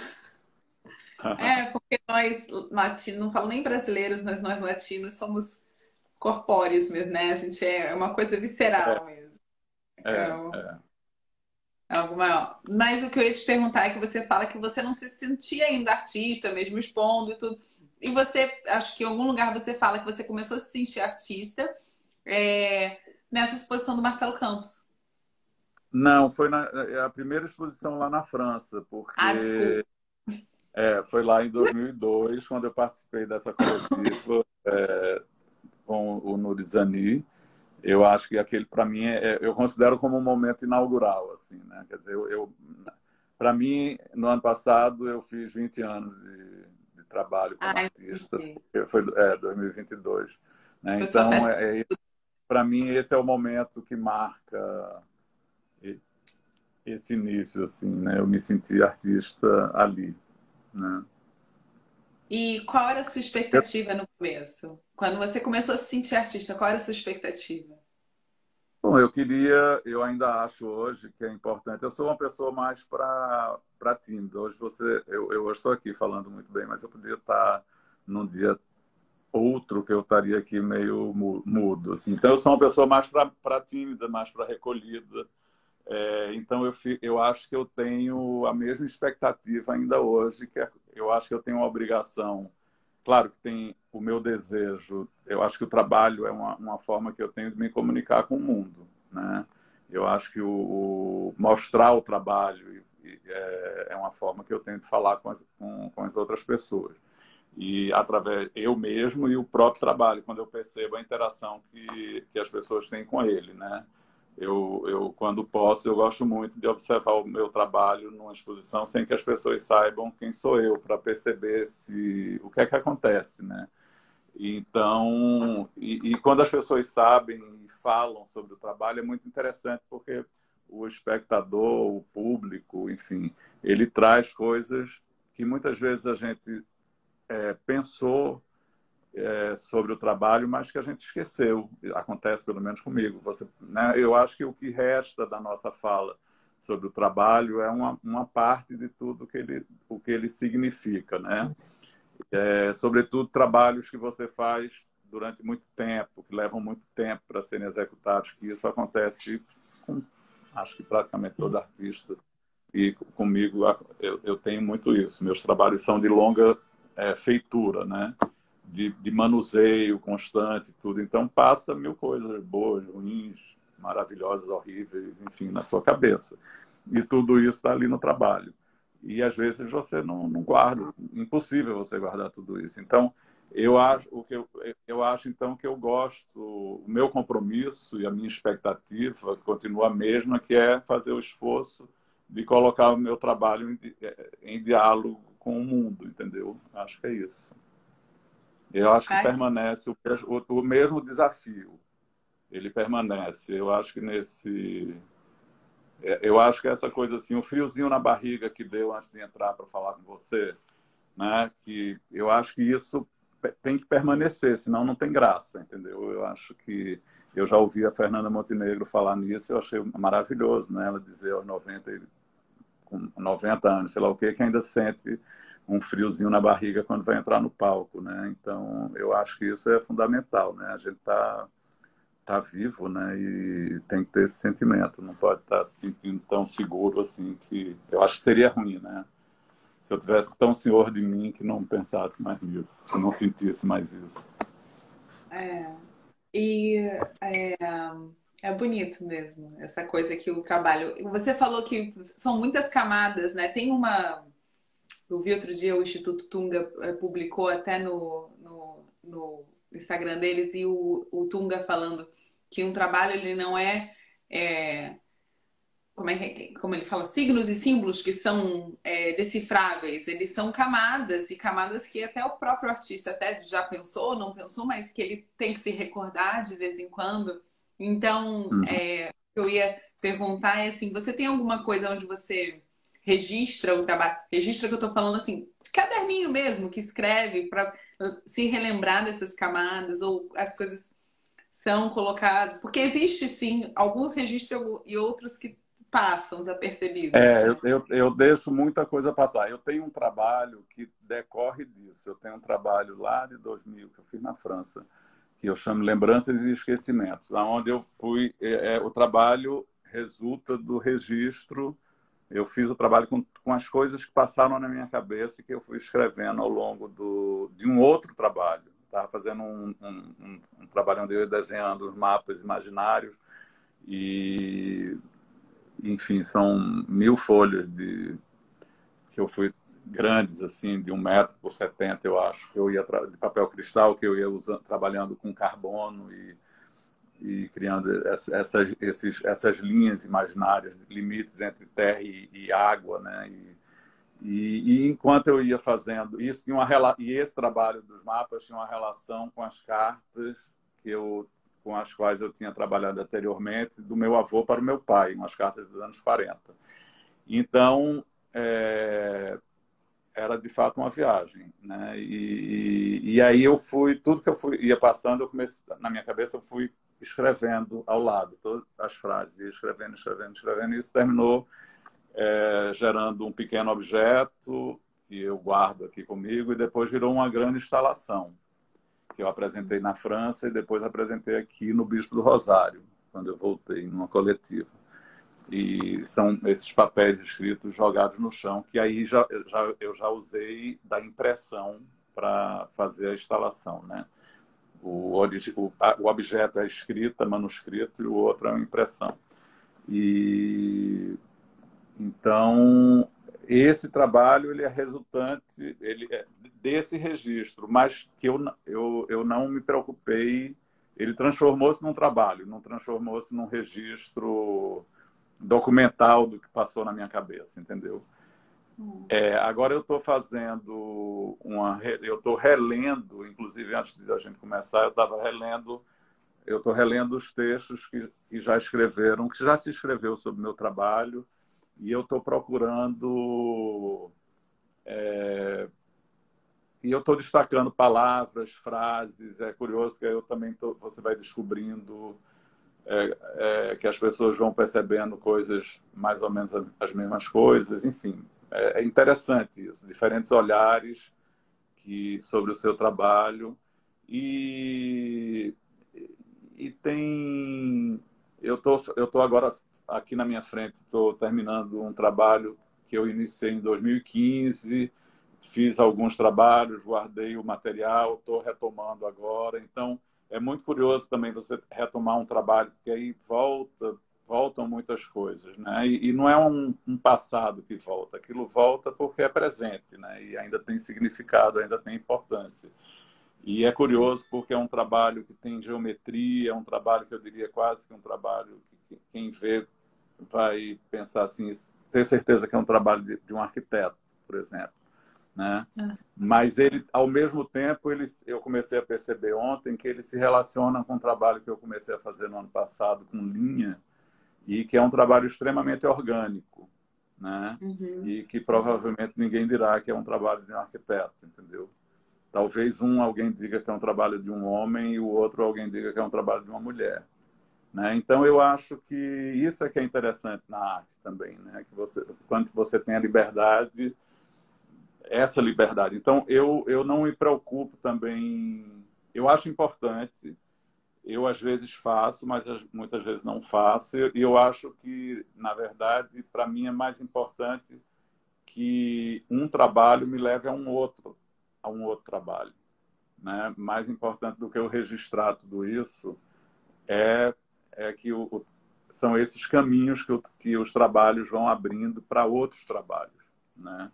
É, porque nós latinos, não falo nem brasileiros, mas nós latinos somos corpóreos mesmo, né? A gente é uma coisa É, visceral mesmo. é, É, é. alguma... Mas o que eu ia te perguntar é que você fala que você não se sentia ainda artista, mesmo expondo e tudo. E você, acho que em algum lugar você fala que você começou a se sentir artista é, nessa exposição do Marcelo Campos. Não, foi na, a primeira exposição lá na França, Ah, desculpa. porque é, foi lá em dois mil e dois, quando eu participei dessa coletiva é, com o Nurizani. Eu acho que aquele, para mim, é, eu considero como um momento inaugural, assim, né? Quer dizer, eu, eu para mim, no ano passado, eu fiz vinte anos de, de trabalho como Ah, artista, entendi. porque foi é, dois mil e vinte e dois, né? Foi sua Então, festa. é, é, para mim, esse é o momento que marca esse início, assim, né? Eu me senti artista ali, né? E qual era a sua Eu, expectativa no começo? Quando você começou a se sentir artista, qual era a sua expectativa? bom, eu queria, eu ainda acho hoje que é importante. Eu sou uma pessoa mais para para tímida. Hoje você, eu, eu estou aqui falando muito bem, mas eu podia estar num dia outro que eu estaria aqui meio mu- mudo, assim. Então eu sou uma pessoa mais para tímida, mais para recolhida. É, então eu, fi- eu acho que eu tenho a mesma expectativa ainda hoje, que é, eu acho que eu tenho uma obrigação. Claro que tem o meu desejo. Eu acho que o trabalho é uma, uma forma que eu tenho de me comunicar com o mundo, né? Eu acho que o, o mostrar o trabalho e- e é, é uma forma que eu tenho de falar com as, com, com as outras pessoas. E através eu mesmo e o próprio trabalho, quando eu percebo a interação que, que as pessoas têm com ele, né? Eu, eu, quando posso, eu gosto muito de observar o meu trabalho numa exposição sem que as pessoas saibam quem sou eu, para perceber se o que é que acontece, né? Então, e, e quando as pessoas sabem e falam sobre o trabalho, é muito interessante, porque o espectador, o público, enfim, ele traz coisas que muitas vezes a gente é, pensou é, sobre o trabalho, mas que a gente esqueceu. Acontece pelo menos comigo. Você, né, eu acho que o que resta da nossa fala sobre o trabalho é uma, uma parte de tudo que ele, o que ele significa, né? É, sobretudo trabalhos que você faz durante muito tempo, que levam muito tempo para serem executados, que isso acontece com, acho que praticamente todo artista. E comigo eu, eu tenho muito isso. Meus trabalhos são de longa é, feitura, né? De, de manuseio constante, tudo. Então passa mil coisas boas, ruins, maravilhosas, horríveis, enfim, na sua cabeça. E tudo isso está ali no trabalho. E às vezes você não, não guarda, impossível você guardar tudo isso. Então eu acho o que eu, eu acho então que eu gosto, o meu compromisso e a minha expectativa continua a mesma, que é fazer o esforço de colocar o meu trabalho em, em diálogo com o mundo, entendeu? Acho que é isso. Eu acho que Ai, permanece o, o, o mesmo desafio. Ele permanece. Eu acho que nesse, eu acho que essa coisa assim, o friozinho na barriga que deu antes de entrar para falar com você, né? Que eu acho que isso tem que permanecer, senão não tem graça, entendeu? Eu acho que eu já ouvi a Fernanda Montenegro falar nisso, eu achei maravilhoso, né? Ela dizer aos noventa, com noventa anos, sei lá o que, que ainda sente um friozinho na barriga quando vai entrar no palco, né? Então, eu acho que isso é fundamental, né? A gente tá tá vivo, né? E tem que ter esse sentimento, não pode estar se sentindo tão seguro assim, que eu acho que seria ruim, né? Se eu tivesse tão senhor de mim que não pensasse mais nisso, se não sentisse mais isso. é. E é, é bonito mesmo, essa coisa que o trabalho. Você falou que são muitas camadas, né? Tem uma. Eu vi outro dia o Instituto Tunga eh, publicou até no, no, no Instagram deles e o, o Tunga falando que um trabalho ele não é, é como, é que, como ele fala, signos e símbolos que são é, decifráveis, eles são camadas e camadas que até o próprio artista até já pensou, não pensou, mas que ele tem que se recordar de vez em quando. Então, Uhum. é, eu ia perguntar é assim, você tem alguma coisa onde você registra o trabalho? Registra que eu estou falando assim, de caderninho mesmo, que escreve para se relembrar dessas camadas ou as coisas são colocadas, porque existe sim alguns registros e outros que passam desapercebidos. É, eu, eu, eu deixo muita coisa passar. Eu tenho um trabalho que decorre disso. Eu tenho um trabalho lá de dois mil que eu fiz na França, que eu chamo Lembranças e Esquecimentos, onde eu fui. É, é, o trabalho resulta do registro. Eu fiz o trabalho com, com as coisas que passaram na minha cabeça e que eu fui escrevendo ao longo do, de um outro trabalho. Estava fazendo um, um, um, um trabalho onde eu ia desenhando os mapas imaginários e, enfim, são mil folhas de que eu fui grandes, assim, de um metro por setenta, eu acho, que eu ia de papel cristal, que eu ia usando, trabalhando com carbono e, e criando essas, esses, essas linhas imaginárias, limites entre terra e, e água, né? E, e, e enquanto eu ia fazendo isso, tinha uma, e esse trabalho dos mapas tinha uma relação com as cartas que eu, com as quais eu tinha trabalhado anteriormente, do meu avô para o meu pai, umas cartas dos anos quarenta. Então, é, era de fato uma viagem, né? E, e, e aí eu fui, tudo que eu fui, ia passando, eu comecei, na minha cabeça, eu fui escrevendo ao lado, todas as frases, ia escrevendo, escrevendo, escrevendo, e isso terminou é, gerando um pequeno objeto que eu guardo aqui comigo, e depois virou uma grande instalação, que eu apresentei na França e depois apresentei aqui no Bispo do Rosário, quando eu voltei, numa coletiva. E são esses papéis escritos jogados no chão, que aí já, já, eu já usei da impressão para fazer a instalação, né? O, o, o objeto é escrita, manuscrito, e o outro é uma impressão. E então esse trabalho ele é resultante ele é desse registro, mas que eu, eu, eu não me preocupei. Ele transformou-se num trabalho, não transformou-se num registro documental do que passou na minha cabeça, entendeu? Hum. É, agora eu estou fazendo uma, eu estou relendo, inclusive antes de a gente começar, eu estava relendo eu estou relendo os textos que, que já escreveram, que já se escreveu sobre o meu trabalho, e eu estou procurando... É, e eu estou destacando palavras, frases. É curioso, porque eu também tô, você vai descobrindo é, é, que as pessoas vão percebendo coisas, mais ou menos as mesmas coisas. Enfim, é, é interessante isso. Diferentes olhares que, sobre o seu trabalho. E, e tem... Eu tô, eu tô agora aqui na minha frente, estou terminando um trabalho que eu iniciei em dois mil e quinze, fiz alguns trabalhos, guardei o material, estou retomando agora. Então, é muito curioso também você retomar um trabalho, porque aí volta, voltam muitas coisas, né? E, e não é um, um passado que volta, aquilo volta porque é presente, né? E ainda tem significado, ainda tem importância. E é curioso porque é um trabalho que tem geometria, é um trabalho que eu diria quase que um trabalho que quem vê vai pensar assim, ter certeza que é um trabalho de, de um arquiteto, por exemplo, né? Ah. Mas ele, ao mesmo tempo, ele, eu comecei a perceber ontem que ele se relaciona com o trabalho que eu comecei a fazer no ano passado com linha, e que é um trabalho extremamente orgânico, né? Uhum. E que provavelmente ninguém dirá que é um trabalho de um arquiteto, entendeu? Talvez um alguém diga que é um trabalho de um homem e o outro alguém diga que é um trabalho de uma mulher, né? Então eu acho que isso é que é interessante na arte também, né? Que você, quando você tem a liberdade, essa liberdade. Então eu eu não me preocupo também. Eu acho importante. Eu às vezes faço, mas muitas vezes não faço. E eu acho que, na verdade, para mim é mais importante que um trabalho me leve a um outro, a um outro trabalho, né? Mais importante do que eu registrar tudo isso é, é que o, são esses caminhos que, o, que os trabalhos vão abrindo para outros trabalhos, né?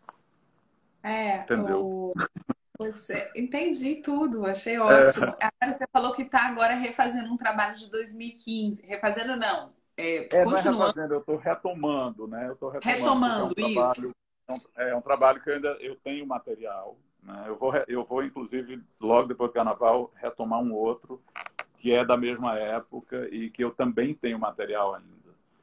É, Entendeu? o... Você... Entendi tudo, achei ótimo. É, Agora você falou que está agora refazendo um trabalho de dois mil e quinze. Refazendo não, é, é, não é continuando, refazendo, eu estou retomando, né? Eu estou retomando porque é um retomando isso. trabalho, é um, é um trabalho que eu ainda eu tenho material, né? Eu vou, eu vou inclusive logo depois do Carnaval retomar um outro que é da mesma época e que eu também tenho material ainda.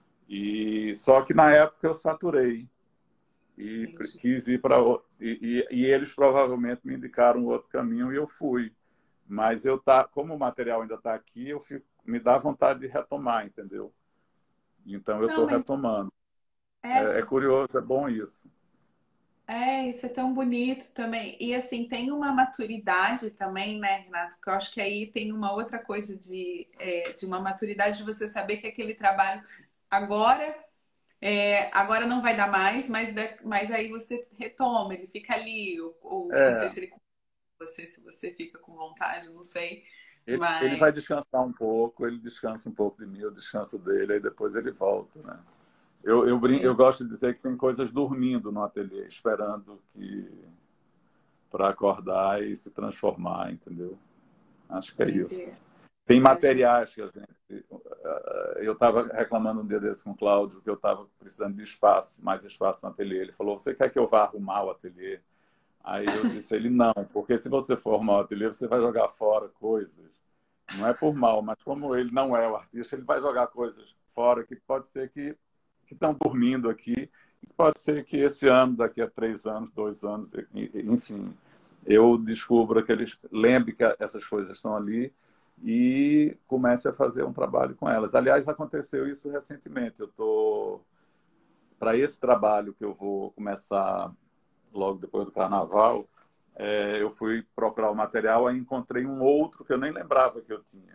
E só que na época eu saturei e Entendi. quis ir para e, e, e eles provavelmente me indicaram outro caminho e eu fui. Mas eu tá, como o material ainda está aqui, eu fico, me dá vontade de retomar, entendeu? Então eu Não, estou mas retomando. é É, é porque curioso, é bom isso. é, isso é tão bonito também. E assim, tem uma maturidade também, né, Renato? Que eu acho que aí tem uma outra coisa de, é, de uma maturidade de você saber que aquele trabalho agora, é, agora não vai dar mais, mas, da- mas aí você retoma, ele fica ali. Ou, ou não sei É, se ele você, se você fica com vontade, não sei. ele, ele Mas vai descansar um pouco, ele descansa um pouco de mim, eu descanso dele, aí depois ele volta, né? Eu, eu, brin... é, eu gosto de dizer que tem coisas dormindo no ateliê, esperando que para acordar e se transformar, entendeu? Acho que é isso. é, Tem acho materiais que a gente. eh, Eu estava reclamando um dia desse com o Cláudio que eu estava precisando de espaço, mais espaço no ateliê. Ele falou: Você quer que eu vá arrumar o ateliê? Aí eu disse a ele: Não, porque se você for arrumar o ateliê, você vai jogar fora coisas. Não é por mal, mas como ele não é o artista, ele vai jogar coisas fora que pode ser que que estão dormindo aqui. Pode ser que esse ano, daqui a três anos, dois anos, enfim, eu descubra que eles lembrem que essas coisas estão ali e comece a fazer um trabalho com elas. Aliás, aconteceu isso recentemente. Eu estou para esse trabalho que eu vou começar logo depois do Carnaval. É, eu fui procurar o material e encontrei um outro que eu nem lembrava que eu tinha.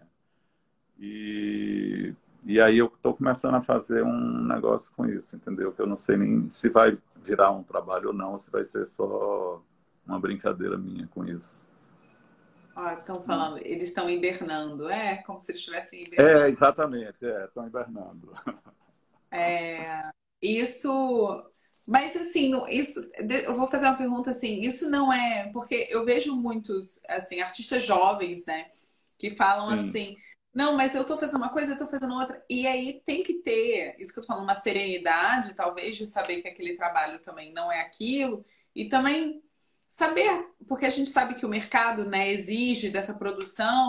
E, e aí eu estou começando a fazer um negócio com isso, entendeu? Que eu não sei nem se vai virar um trabalho ou não, ou se vai ser só uma brincadeira minha com isso. ó, estão falando, eles estão hibernando, é como se eles estivessem É, hibernando. exatamente, é, estão hibernando. É, isso, mas assim, no- isso, de- eu vou fazer uma pergunta assim, isso não é, porque eu vejo muitos, assim, artistas jovens, né, que falam Sim, assim, não, mas eu tô fazendo uma coisa, eu tô fazendo outra, e aí tem que ter, isso que eu tô falando, uma serenidade, talvez, de saber que aquele trabalho também não é aquilo, e também saber, porque a gente sabe que o mercado, né, exige dessa produção,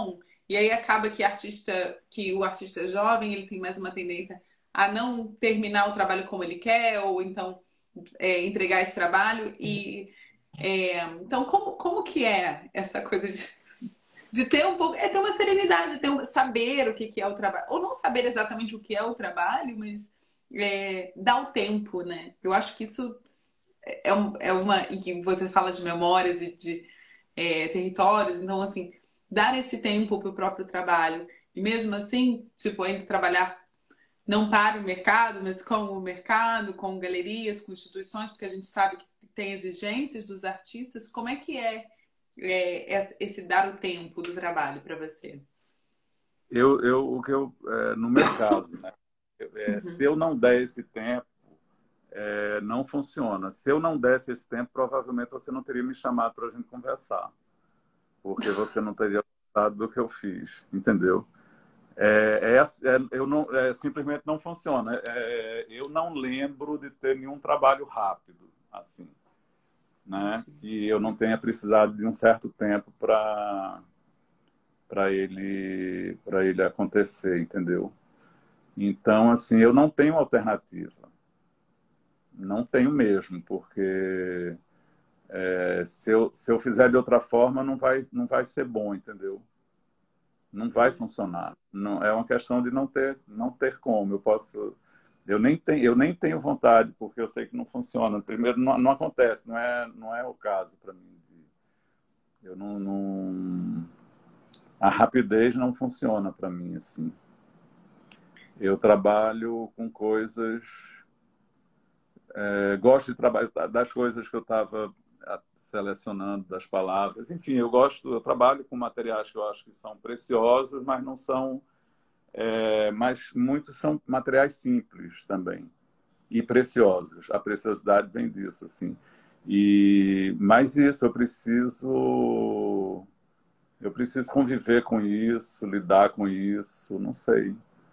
E aí acaba que, artista, que o artista jovem ele tem mais uma tendência a não terminar o trabalho como ele quer, ou então é, entregar esse trabalho. E é, então, como, como que é essa coisa de, de ter um pouco, é ter uma serenidade, ter um, saber o que, que é o trabalho, ou não saber exatamente o que é o trabalho, mas é, dar o tempo, né? Eu acho que isso é, um, é uma. E que você fala de memórias e de é, territórios, então, assim, dar esse tempo para o próprio trabalho. E mesmo assim, tipo, ainda trabalhar não para o mercado, mas com o mercado, com galerias, com instituições, porque a gente sabe que tem exigências dos artistas. Como é que é, é esse dar o tempo do trabalho para você? Eu, eu, o que eu, é, no meu caso, né? É, se Uhum. eu não der esse tempo, é, não funciona. Se eu não desse esse tempo, provavelmente você não teria me chamado para a gente conversar, porque você não teria gostado do que eu fiz, entendeu? É, é, é, eu não, é, simplesmente não funciona. É, eu não lembro de ter nenhum trabalho rápido, assim, né? Que eu não tenha precisado de um certo tempo para para ele para ele acontecer, entendeu? Então, assim, eu não tenho alternativa. Não tenho mesmo, porque é, se, eu, se eu fizer de outra forma, não vai, não vai ser bom, entendeu? Não vai funcionar. Não, é uma questão de não ter, não ter como. Eu posso, eu nem tenho, eu nem tenho vontade, porque eu sei que não funciona. Primeiro, não, não acontece, não é, não é o caso para mim. Eu não, não, a rapidez não funciona para mim assim. Eu trabalho com coisas, é, gosto de trabalhar das coisas que eu estava selecionando, das palavras. Enfim, eu gosto, eu trabalho com materiais que eu acho que são preciosos, mas não são, é, mas muitos são materiais simples também e preciosos. A preciosidade vem disso, assim. E mais isso, eu preciso, eu preciso conviver com isso, lidar com isso, não sei.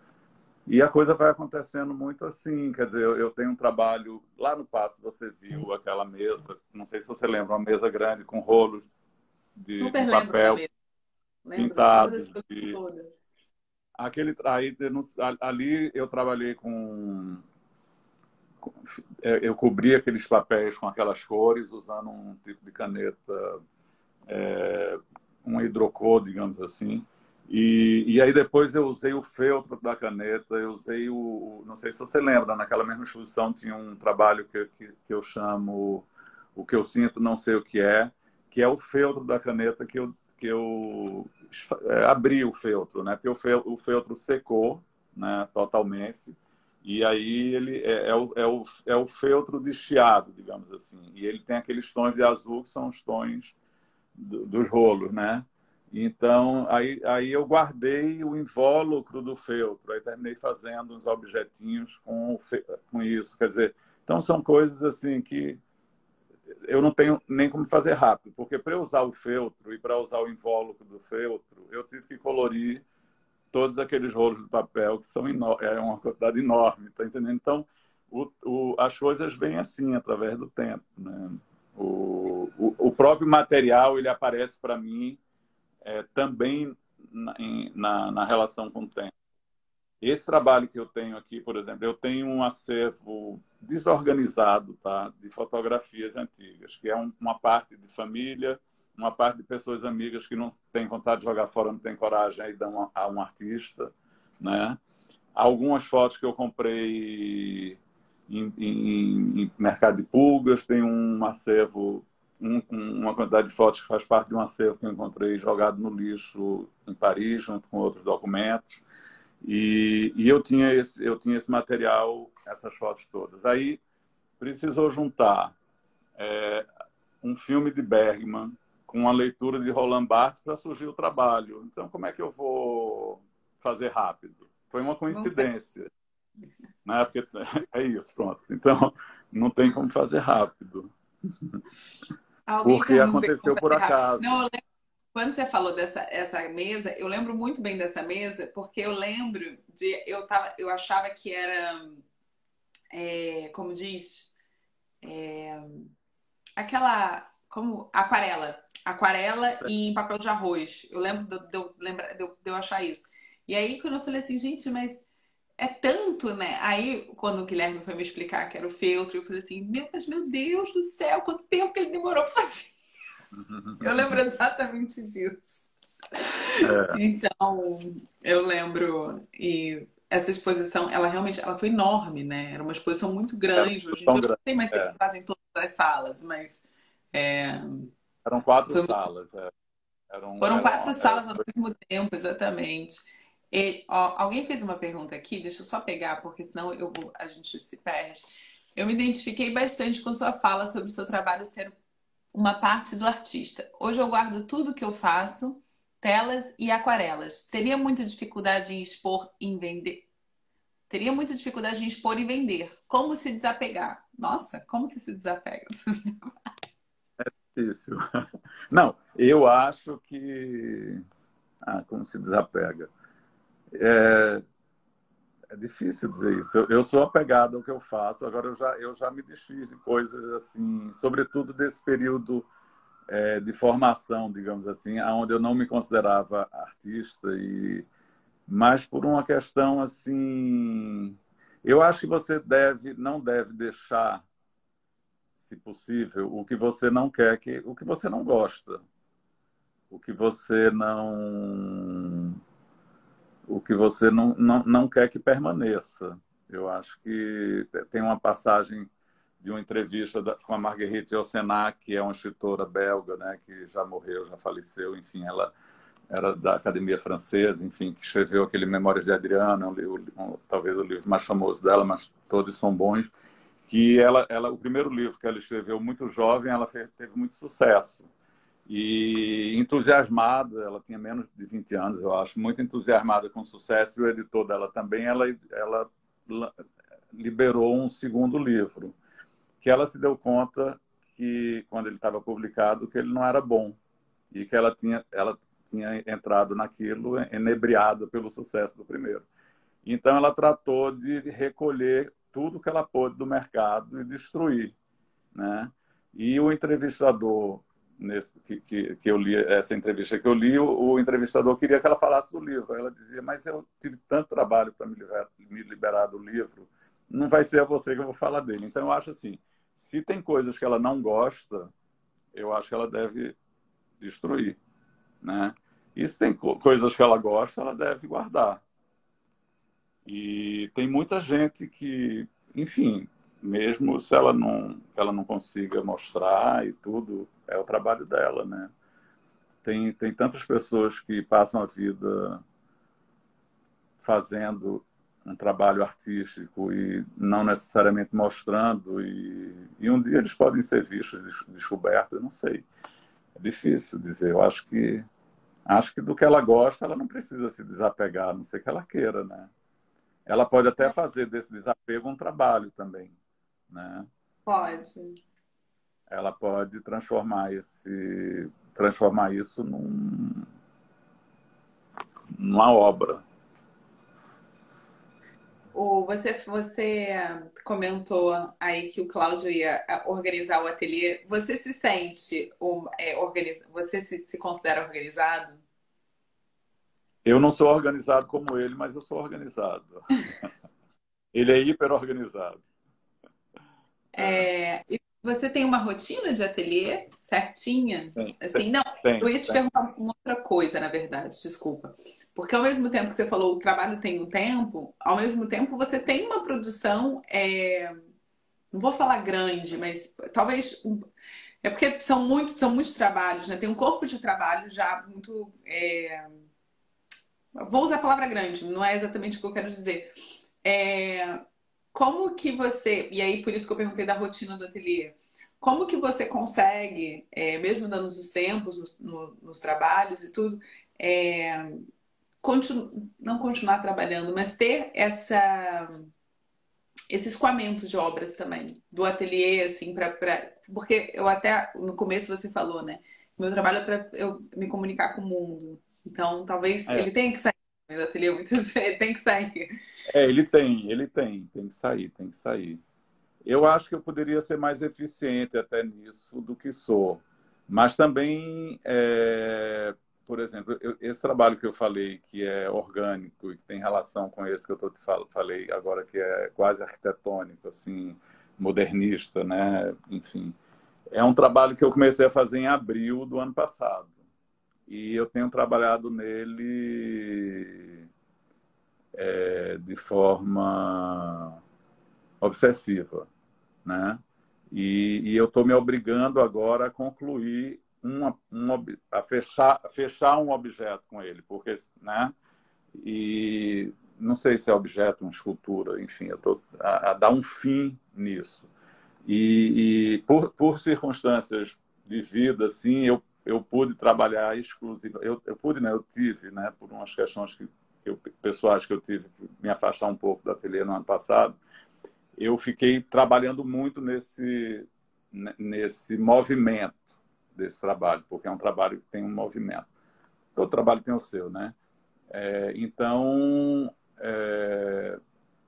E a coisa vai acontecendo muito assim, quer dizer, eu, eu tenho um trabalho lá no Paço, você viu aquela mesa, não sei se você lembra, uma mesa grande com rolos de, de Super lembro da papel mesa. Lembro, lembro das pintados, coisas de todas. aquele aí ali eu trabalhei com, com eu cobri aqueles papéis com aquelas cores usando um tipo de caneta, é, um hidrocor, digamos assim. E, e aí depois eu usei o feltro da caneta, eu usei o... Não sei se você lembra, naquela mesma exposição tinha um trabalho que, que, que eu chamo O que eu sinto, não sei o que é, que é o feltro da caneta que eu, que eu é, abri o feltro, né? Porque o feltro, o feltro secou, né, totalmente, e aí ele é, é, o, é, o, é o feltro de chiado, digamos assim. E ele tem aqueles tons de azul que são os tons do, dos rolos, né? Então, aí, aí eu guardei o invólucro do feltro, aí terminei fazendo uns objetinhos com, com isso. Quer dizer, então são coisas assim que eu não tenho nem como fazer rápido, porque para eu usar o feltro e para usar o invólucro do feltro, eu tive que colorir todos aqueles rolos de papel, que são é uma quantidade enorme, tá entendendo? Então, o, o, as coisas vêm assim, através do tempo, né? O, o, o próprio material, ele aparece para mim é, também na, em, na, na relação com o tempo. Esse trabalho que eu tenho aqui, por exemplo, eu tenho um acervo desorganizado, tá, de fotografias antigas, que é um, uma parte de família, uma parte de pessoas amigas que não têm vontade de jogar fora, não têm coragem, aí dão a, a um artista, né? Algumas fotos que eu comprei em, em, em mercado de pulgas, tem um acervo, um, uma quantidade de fotos que faz parte de um acervo que eu encontrei jogado no lixo em Paris, junto com outros documentos. E, e eu tinha esse, eu tinha esse material, essas fotos todas. Aí precisou juntar é, um filme de Bergman com uma leitura de Roland Barthes para surgir o trabalho. Então, como é que eu vou fazer rápido? Foi uma coincidência, né? Porque é isso, pronto. Então, não tem como fazer rápido. Alguém Porque perguntou como aconteceu por fazer rápido. acaso. Não, eu lembro, quando você falou dessa essa mesa, eu lembro muito bem dessa mesa, porque eu lembro de eu tava, eu achava que era, é, como diz, é, aquela como aquarela. aquarela e em papel de arroz. Eu lembro de, de, eu lembra- de eu de eu achar isso. E aí, quando eu falei assim, gente, mas é tanto, né? Aí, quando o Guilherme foi me explicar que era o feltro, eu falei assim, meu, mas meu Deus do céu, quanto tempo que ele demorou pra fazer. Eu lembro exatamente disso. É, Então, eu lembro, e essa exposição, ela realmente, ela foi enorme, né? Era uma exposição muito era grande. Hoje em tão dia, eu não grande. sei mais se eles É, fazem todas as salas, mas é, eram quatro foi muito- salas. É. Eram, foram quatro eram, era, salas ao mesmo tempo, exatamente. E, ó, alguém fez uma pergunta aqui, deixa eu só pegar, porque senão eu vou- a gente se perde. Eu me identifiquei bastante com sua fala sobre o seu trabalho ser uma parte do artista. Hoje eu guardo tudo que eu faço, telas e aquarelas. Teria muita dificuldade em expor e em vender. Teria muita dificuldade em expor e vender. Como se desapegar? Nossa, como você se desapega? difícil. Não, eu acho que... Ah, como se desapega. É, é difícil dizer isso. Eu, eu sou apegado ao que eu faço. Agora, eu já, eu já me desfiz de coisas assim, sobretudo desse período é, de formação, digamos assim, onde eu não me considerava artista, e mas por uma questão assim... Eu acho que você deve, não deve deixar, se possível, o que você não quer, que, o que você não gosta, o que você não o que você não, não, não quer que permaneça. Eu acho que tem uma passagem de uma entrevista da, com a Marguerite Yourcenar, que é uma escritora belga, né, que já morreu, já faleceu, enfim, ela era da Academia Francesa, enfim, que escreveu aquele Memórias de Adriano, um, livro, um, talvez o livro mais famoso dela, mas todos são bons, que ela, ela o primeiro livro que ela escreveu muito jovem, ela fez, teve muito sucesso. E entusiasmada, ela tinha menos de vinte anos, eu acho, muito entusiasmada com o sucesso, e o editor dela também, ela, ela liberou um segundo livro, que ela se deu conta que, quando ele estava publicado, que ele não era bom, e que ela tinha, ela tinha entrado naquilo enebriada pelo sucesso do primeiro. Então, ela tratou de recolher tudo que ela pôde do mercado e destruir, né? E o entrevistador, nesse, que, que, que eu li, essa entrevista que eu li, o, o entrevistador queria que ela falasse do livro. Ela dizia, mas eu tive tanto trabalho para me liberar, me liberar do livro, não vai ser a você que eu vou falar dele. Então, eu acho assim, se tem coisas que ela não gosta, eu acho que ela deve destruir, né? E se tem coisas que ela gosta, ela deve guardar. E tem muita gente que, enfim, mesmo se ela não, ela não consiga mostrar e tudo, é o trabalho dela, né? Tem, tem tantas pessoas que passam a vida fazendo um trabalho artístico e não necessariamente mostrando, e, e um dia eles podem ser vistos, descobertos, eu não sei. É difícil dizer. Eu acho que acho que do que ela gosta, ela não precisa se desapegar, a não ser que ela queira, né? Ela pode até fazer desse desapego um trabalho também, né? Pode. Ela pode transformar esse transformar isso num, numa obra. O, você, você comentou aí que o Cláudio ia organizar o ateliê. Você se sente, um, é, organiza, você se, se considera organizado? Eu não sou organizado como ele, mas eu sou organizado. Ele é hiper organizado. É. É, e você tem uma rotina de ateliê certinha? Tem, Assim, não, tem, eu ia te tem. perguntar uma outra coisa, na verdade, desculpa. Porque ao mesmo tempo que você falou o trabalho tem um tempo, ao mesmo tempo você tem uma produção, é, não vou falar grande, mas talvez um- é porque são muitos, são muitos trabalhos, né? Tem um corpo de trabalho já muito, é, vou usar a palavra grande, não é exatamente o que eu quero dizer. É, como que você, e aí por isso que eu perguntei da rotina do ateliê, como que você consegue, é, mesmo dando os tempos nos, no- nos trabalhos e tudo, é, continu, não continuar trabalhando, mas ter essa, esse escoamento de obras também, do ateliê, assim, para. Porque eu até, no começo você falou, né? Meu trabalho é para eu me comunicar com o mundo. Então, talvez É, ele tenha que sair do ateliê muitas vezes, ele tem que sair. é, ele tem, ele tem, tem que sair, tem que sair. Eu acho que eu poderia ser mais eficiente até nisso do que sou. Mas também, é, por exemplo, eu, esse trabalho que eu falei, que é orgânico e que tem relação com esse que eu tô te fal falei agora, que é quase arquitetônico, assim, modernista, né? Enfim, é um trabalho que eu comecei a fazer em abril do ano passado. E eu tenho trabalhado nele é, de forma obsessiva, né? E, e eu estou me obrigando agora a concluir uma, um, a fechar, fechar um objeto com ele, porque, né? E não sei se é objeto, uma escultura, enfim, eu estou a, a dar um fim nisso. E, e por, por circunstâncias de vida, assim, eu, eu pude trabalhar exclusiva. Eu, eu pude, né? Eu tive, né? Por umas questões que, que eu, pessoais que eu tive que me afastar um pouco da ateliê no ano passado, eu fiquei trabalhando muito nesse, nesse movimento desse trabalho, porque é um trabalho que tem um movimento. Todo trabalho tem o seu, né? É, então, é,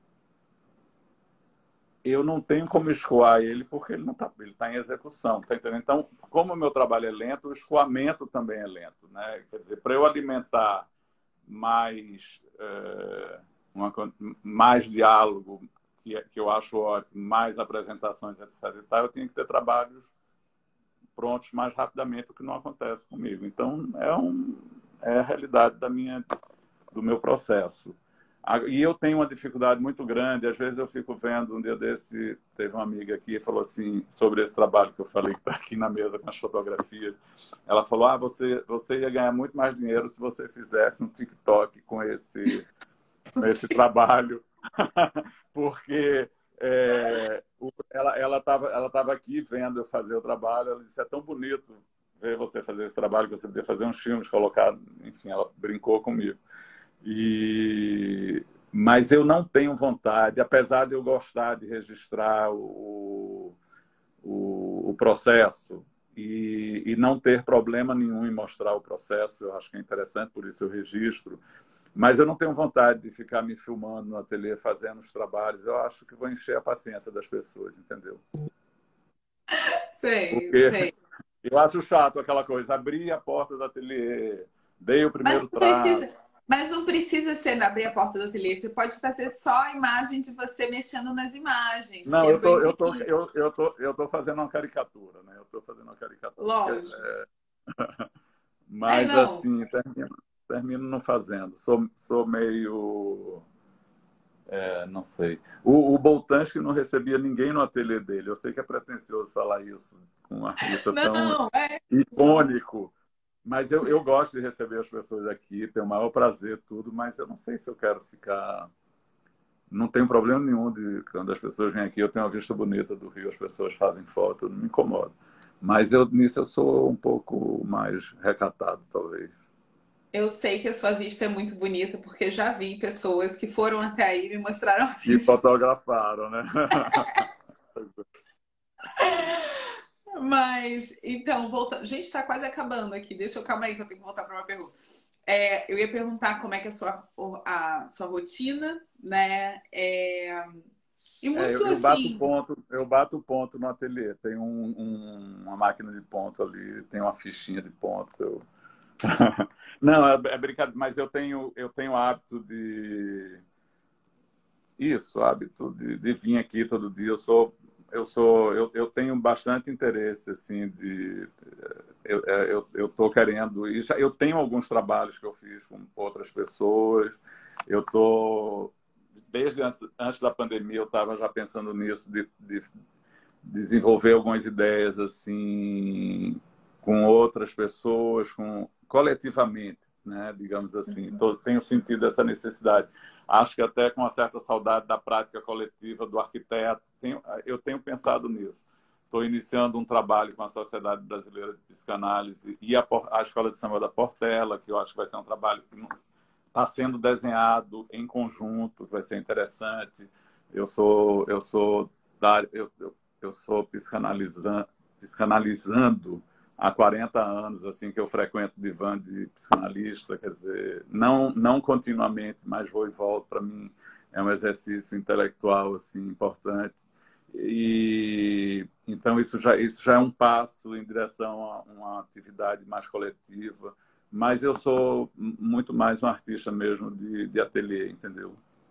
eu não tenho como escoar ele porque ele não está, ele está em execução, tá entendendo? Então, como o meu trabalho é lento, o escoamento também é lento, né? Quer dizer, para eu alimentar mais é, uma, mais diálogo, que, que eu acho ótimo, mais apresentações, etc e tal, eu tenho que ter trabalhos prontos mais rapidamente, o que não acontece comigo. Então, é, um, é a realidade da minha, do meu processo. E eu tenho uma dificuldade muito grande, às vezes eu fico vendo, um dia desse, teve uma amiga aqui e falou assim, sobre esse trabalho que eu falei, que está aqui na mesa com as fotografias, ela falou, ah, você, você ia ganhar muito mais dinheiro se você fizesse um TikTok com esse, com esse trabalho, porque é, ela ela estava ela estava aqui vendo eu fazer o trabalho, ela disse, é tão bonito ver você fazer esse trabalho, você podia fazer uns filmes, colocar, enfim, ela brincou comigo. E... Mas eu não tenho vontade, apesar de eu gostar de registrar o, o, o processo e, e não ter problema nenhum em mostrar o processo, eu acho que é interessante, por isso eu registro, mas eu não tenho vontade de ficar me filmando no ateliê fazendo os trabalhos, eu acho que vou encher a paciência das pessoas, entendeu? Sei, Porque sei. eu acho chato aquela coisa, abrir a porta do ateliê, dei o Mas primeiro não traço. precisa, mas não precisa ser abrir a porta do ateliê. Você pode fazer só a imagem de você mexendo nas imagens, que Não, é eu tô, bem eu tô, bonito. eu, eu tô, eu tô fazendo uma caricatura, né? Eu tô fazendo uma caricatura. Lógico. É, Mas não. assim, termino, termino não fazendo. Sou, sou meio, é, não sei. O, o Boltanski não recebia ninguém no ateliê dele. Eu sei que é pretensioso falar isso com um artista tão Não, é só. icônico, mas eu, eu gosto de receber as pessoas aqui, tenho o maior prazer, tudo, mas eu não sei se eu quero ficar. Não tenho problema nenhum de quando as pessoas vêm aqui, eu tenho uma vista bonita do Rio, as pessoas fazem foto, não me incomoda. Mas eu, nisso eu sou um pouco mais recatado, talvez. Eu sei que a sua vista é muito bonita, porque já vi pessoas que foram até aí e me mostraram a E vista. fotografaram, né? Mas, então, voltando. Gente, está quase acabando aqui. Deixa eu, calma aí, que eu tenho que voltar para uma pergunta. É, eu ia perguntar como é que é a sua, a sua rotina, né? É, e É, muito eu, eu bato assim. ponto, eu bato ponto no ateliê. Tem um, um, uma máquina de ponto ali, tem uma fichinha de ponto. Eu... Não, é, é brincadeira, mas eu tenho, eu tenho hábito de isso, hábito de, de vir aqui todo dia. Eu sou, eu sou, eu, eu tenho bastante interesse assim de, eu, é, eu, eu tô querendo. E já, eu tenho alguns trabalhos que eu fiz com outras pessoas. Eu tô desde antes, antes da pandemia eu estava já pensando nisso de, de desenvolver algumas ideias assim com outras pessoas, com coletivamente, né? Digamos assim. Tô, tenho sentido essa necessidade. Acho que até com uma certa saudade da prática coletiva do arquiteto. Tenho, eu tenho pensado nisso. Estou iniciando um trabalho com a Sociedade Brasileira de Psicanálise e a, a Escola de Samba da Portela, que eu acho que vai ser um trabalho que está sendo desenhado em conjunto, que vai ser interessante. Eu sou, eu sou, da, eu, eu, eu sou psicanalizando, psicanalizando há quarenta anos, assim, que eu frequento divã de psicanalista, quer dizer, não, não continuamente, mas vou e volto, para mim é um exercício intelectual, assim, importante. E então isso já, isso já é um passo em direção a uma atividade mais coletiva. Mas eu sou muito mais um artista mesmo de, de ateliê, entendeu?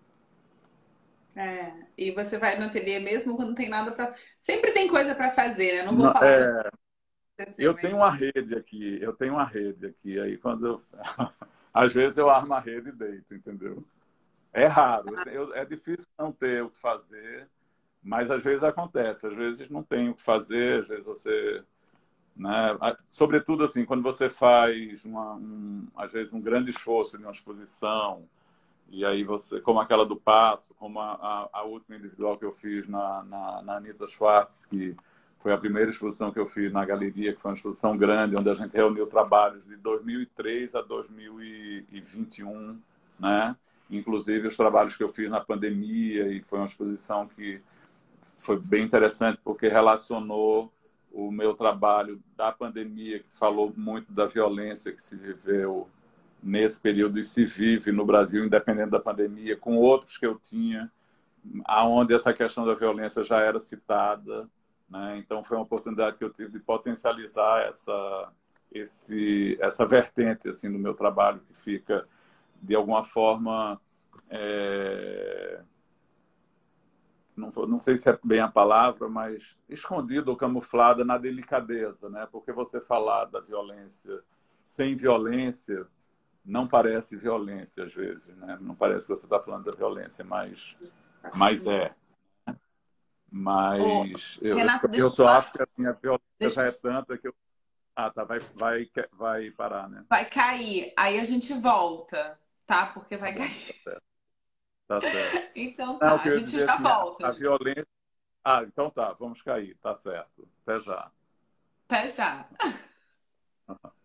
É, e você vai no ateliê mesmo quando não tem nada para. Sempre tem coisa para fazer, né? Não vou Não, falar para é, você, eu mas. tenho uma rede aqui, eu tenho uma rede aqui. Aí quando eu, às vezes eu armo a rede e deito, entendeu? É raro, eu, é difícil não ter o que fazer, mas às vezes acontece. Às vezes não tem o que fazer, às vezes você, né? Sobretudo assim, quando você faz uma, um, às vezes um grande esforço de uma exposição. E aí você, como aquela do Passo, como a, a, a última individual que eu fiz na, na, na Anita Schwartz, que foi a primeira exposição que eu fiz na galeria, que foi uma exposição grande, onde a gente reuniu trabalhos de dois mil e três a dois mil e vinte e um, né? Inclusive os trabalhos que eu fiz na pandemia, e foi uma exposição que foi bem interessante, porque relacionou o meu trabalho da pandemia, que falou muito da violência que se viveu nesse período e se vive no Brasil, independente da pandemia, com outros que eu tinha, aonde essa questão da violência já era citada, né? Então foi uma oportunidade que eu tive de potencializar essa esse essa vertente assim no meu trabalho, que fica de alguma forma é... não, não sei se é bem a palavra, mas escondida ou camuflada na delicadeza, né? Porque você falar da violência sem violência não parece violência às vezes, né? Não parece que você está falando da violência, mas, mas é. Ô, Mas eu, eu, Renato, deixa eu eu só falar. acho que a minha violência Deixa já eu... é tanta que eu... Ah, tá, vai, vai, vai parar, né? Vai cair. Aí a gente volta, tá? Porque Tá vai bom, cair. tá certo. Tá certo. Então Não, tá, o que a eu ia gente dizer já assim, a, volta. a violência... Ah, então tá, vamos cair, tá certo. Até já. Até já.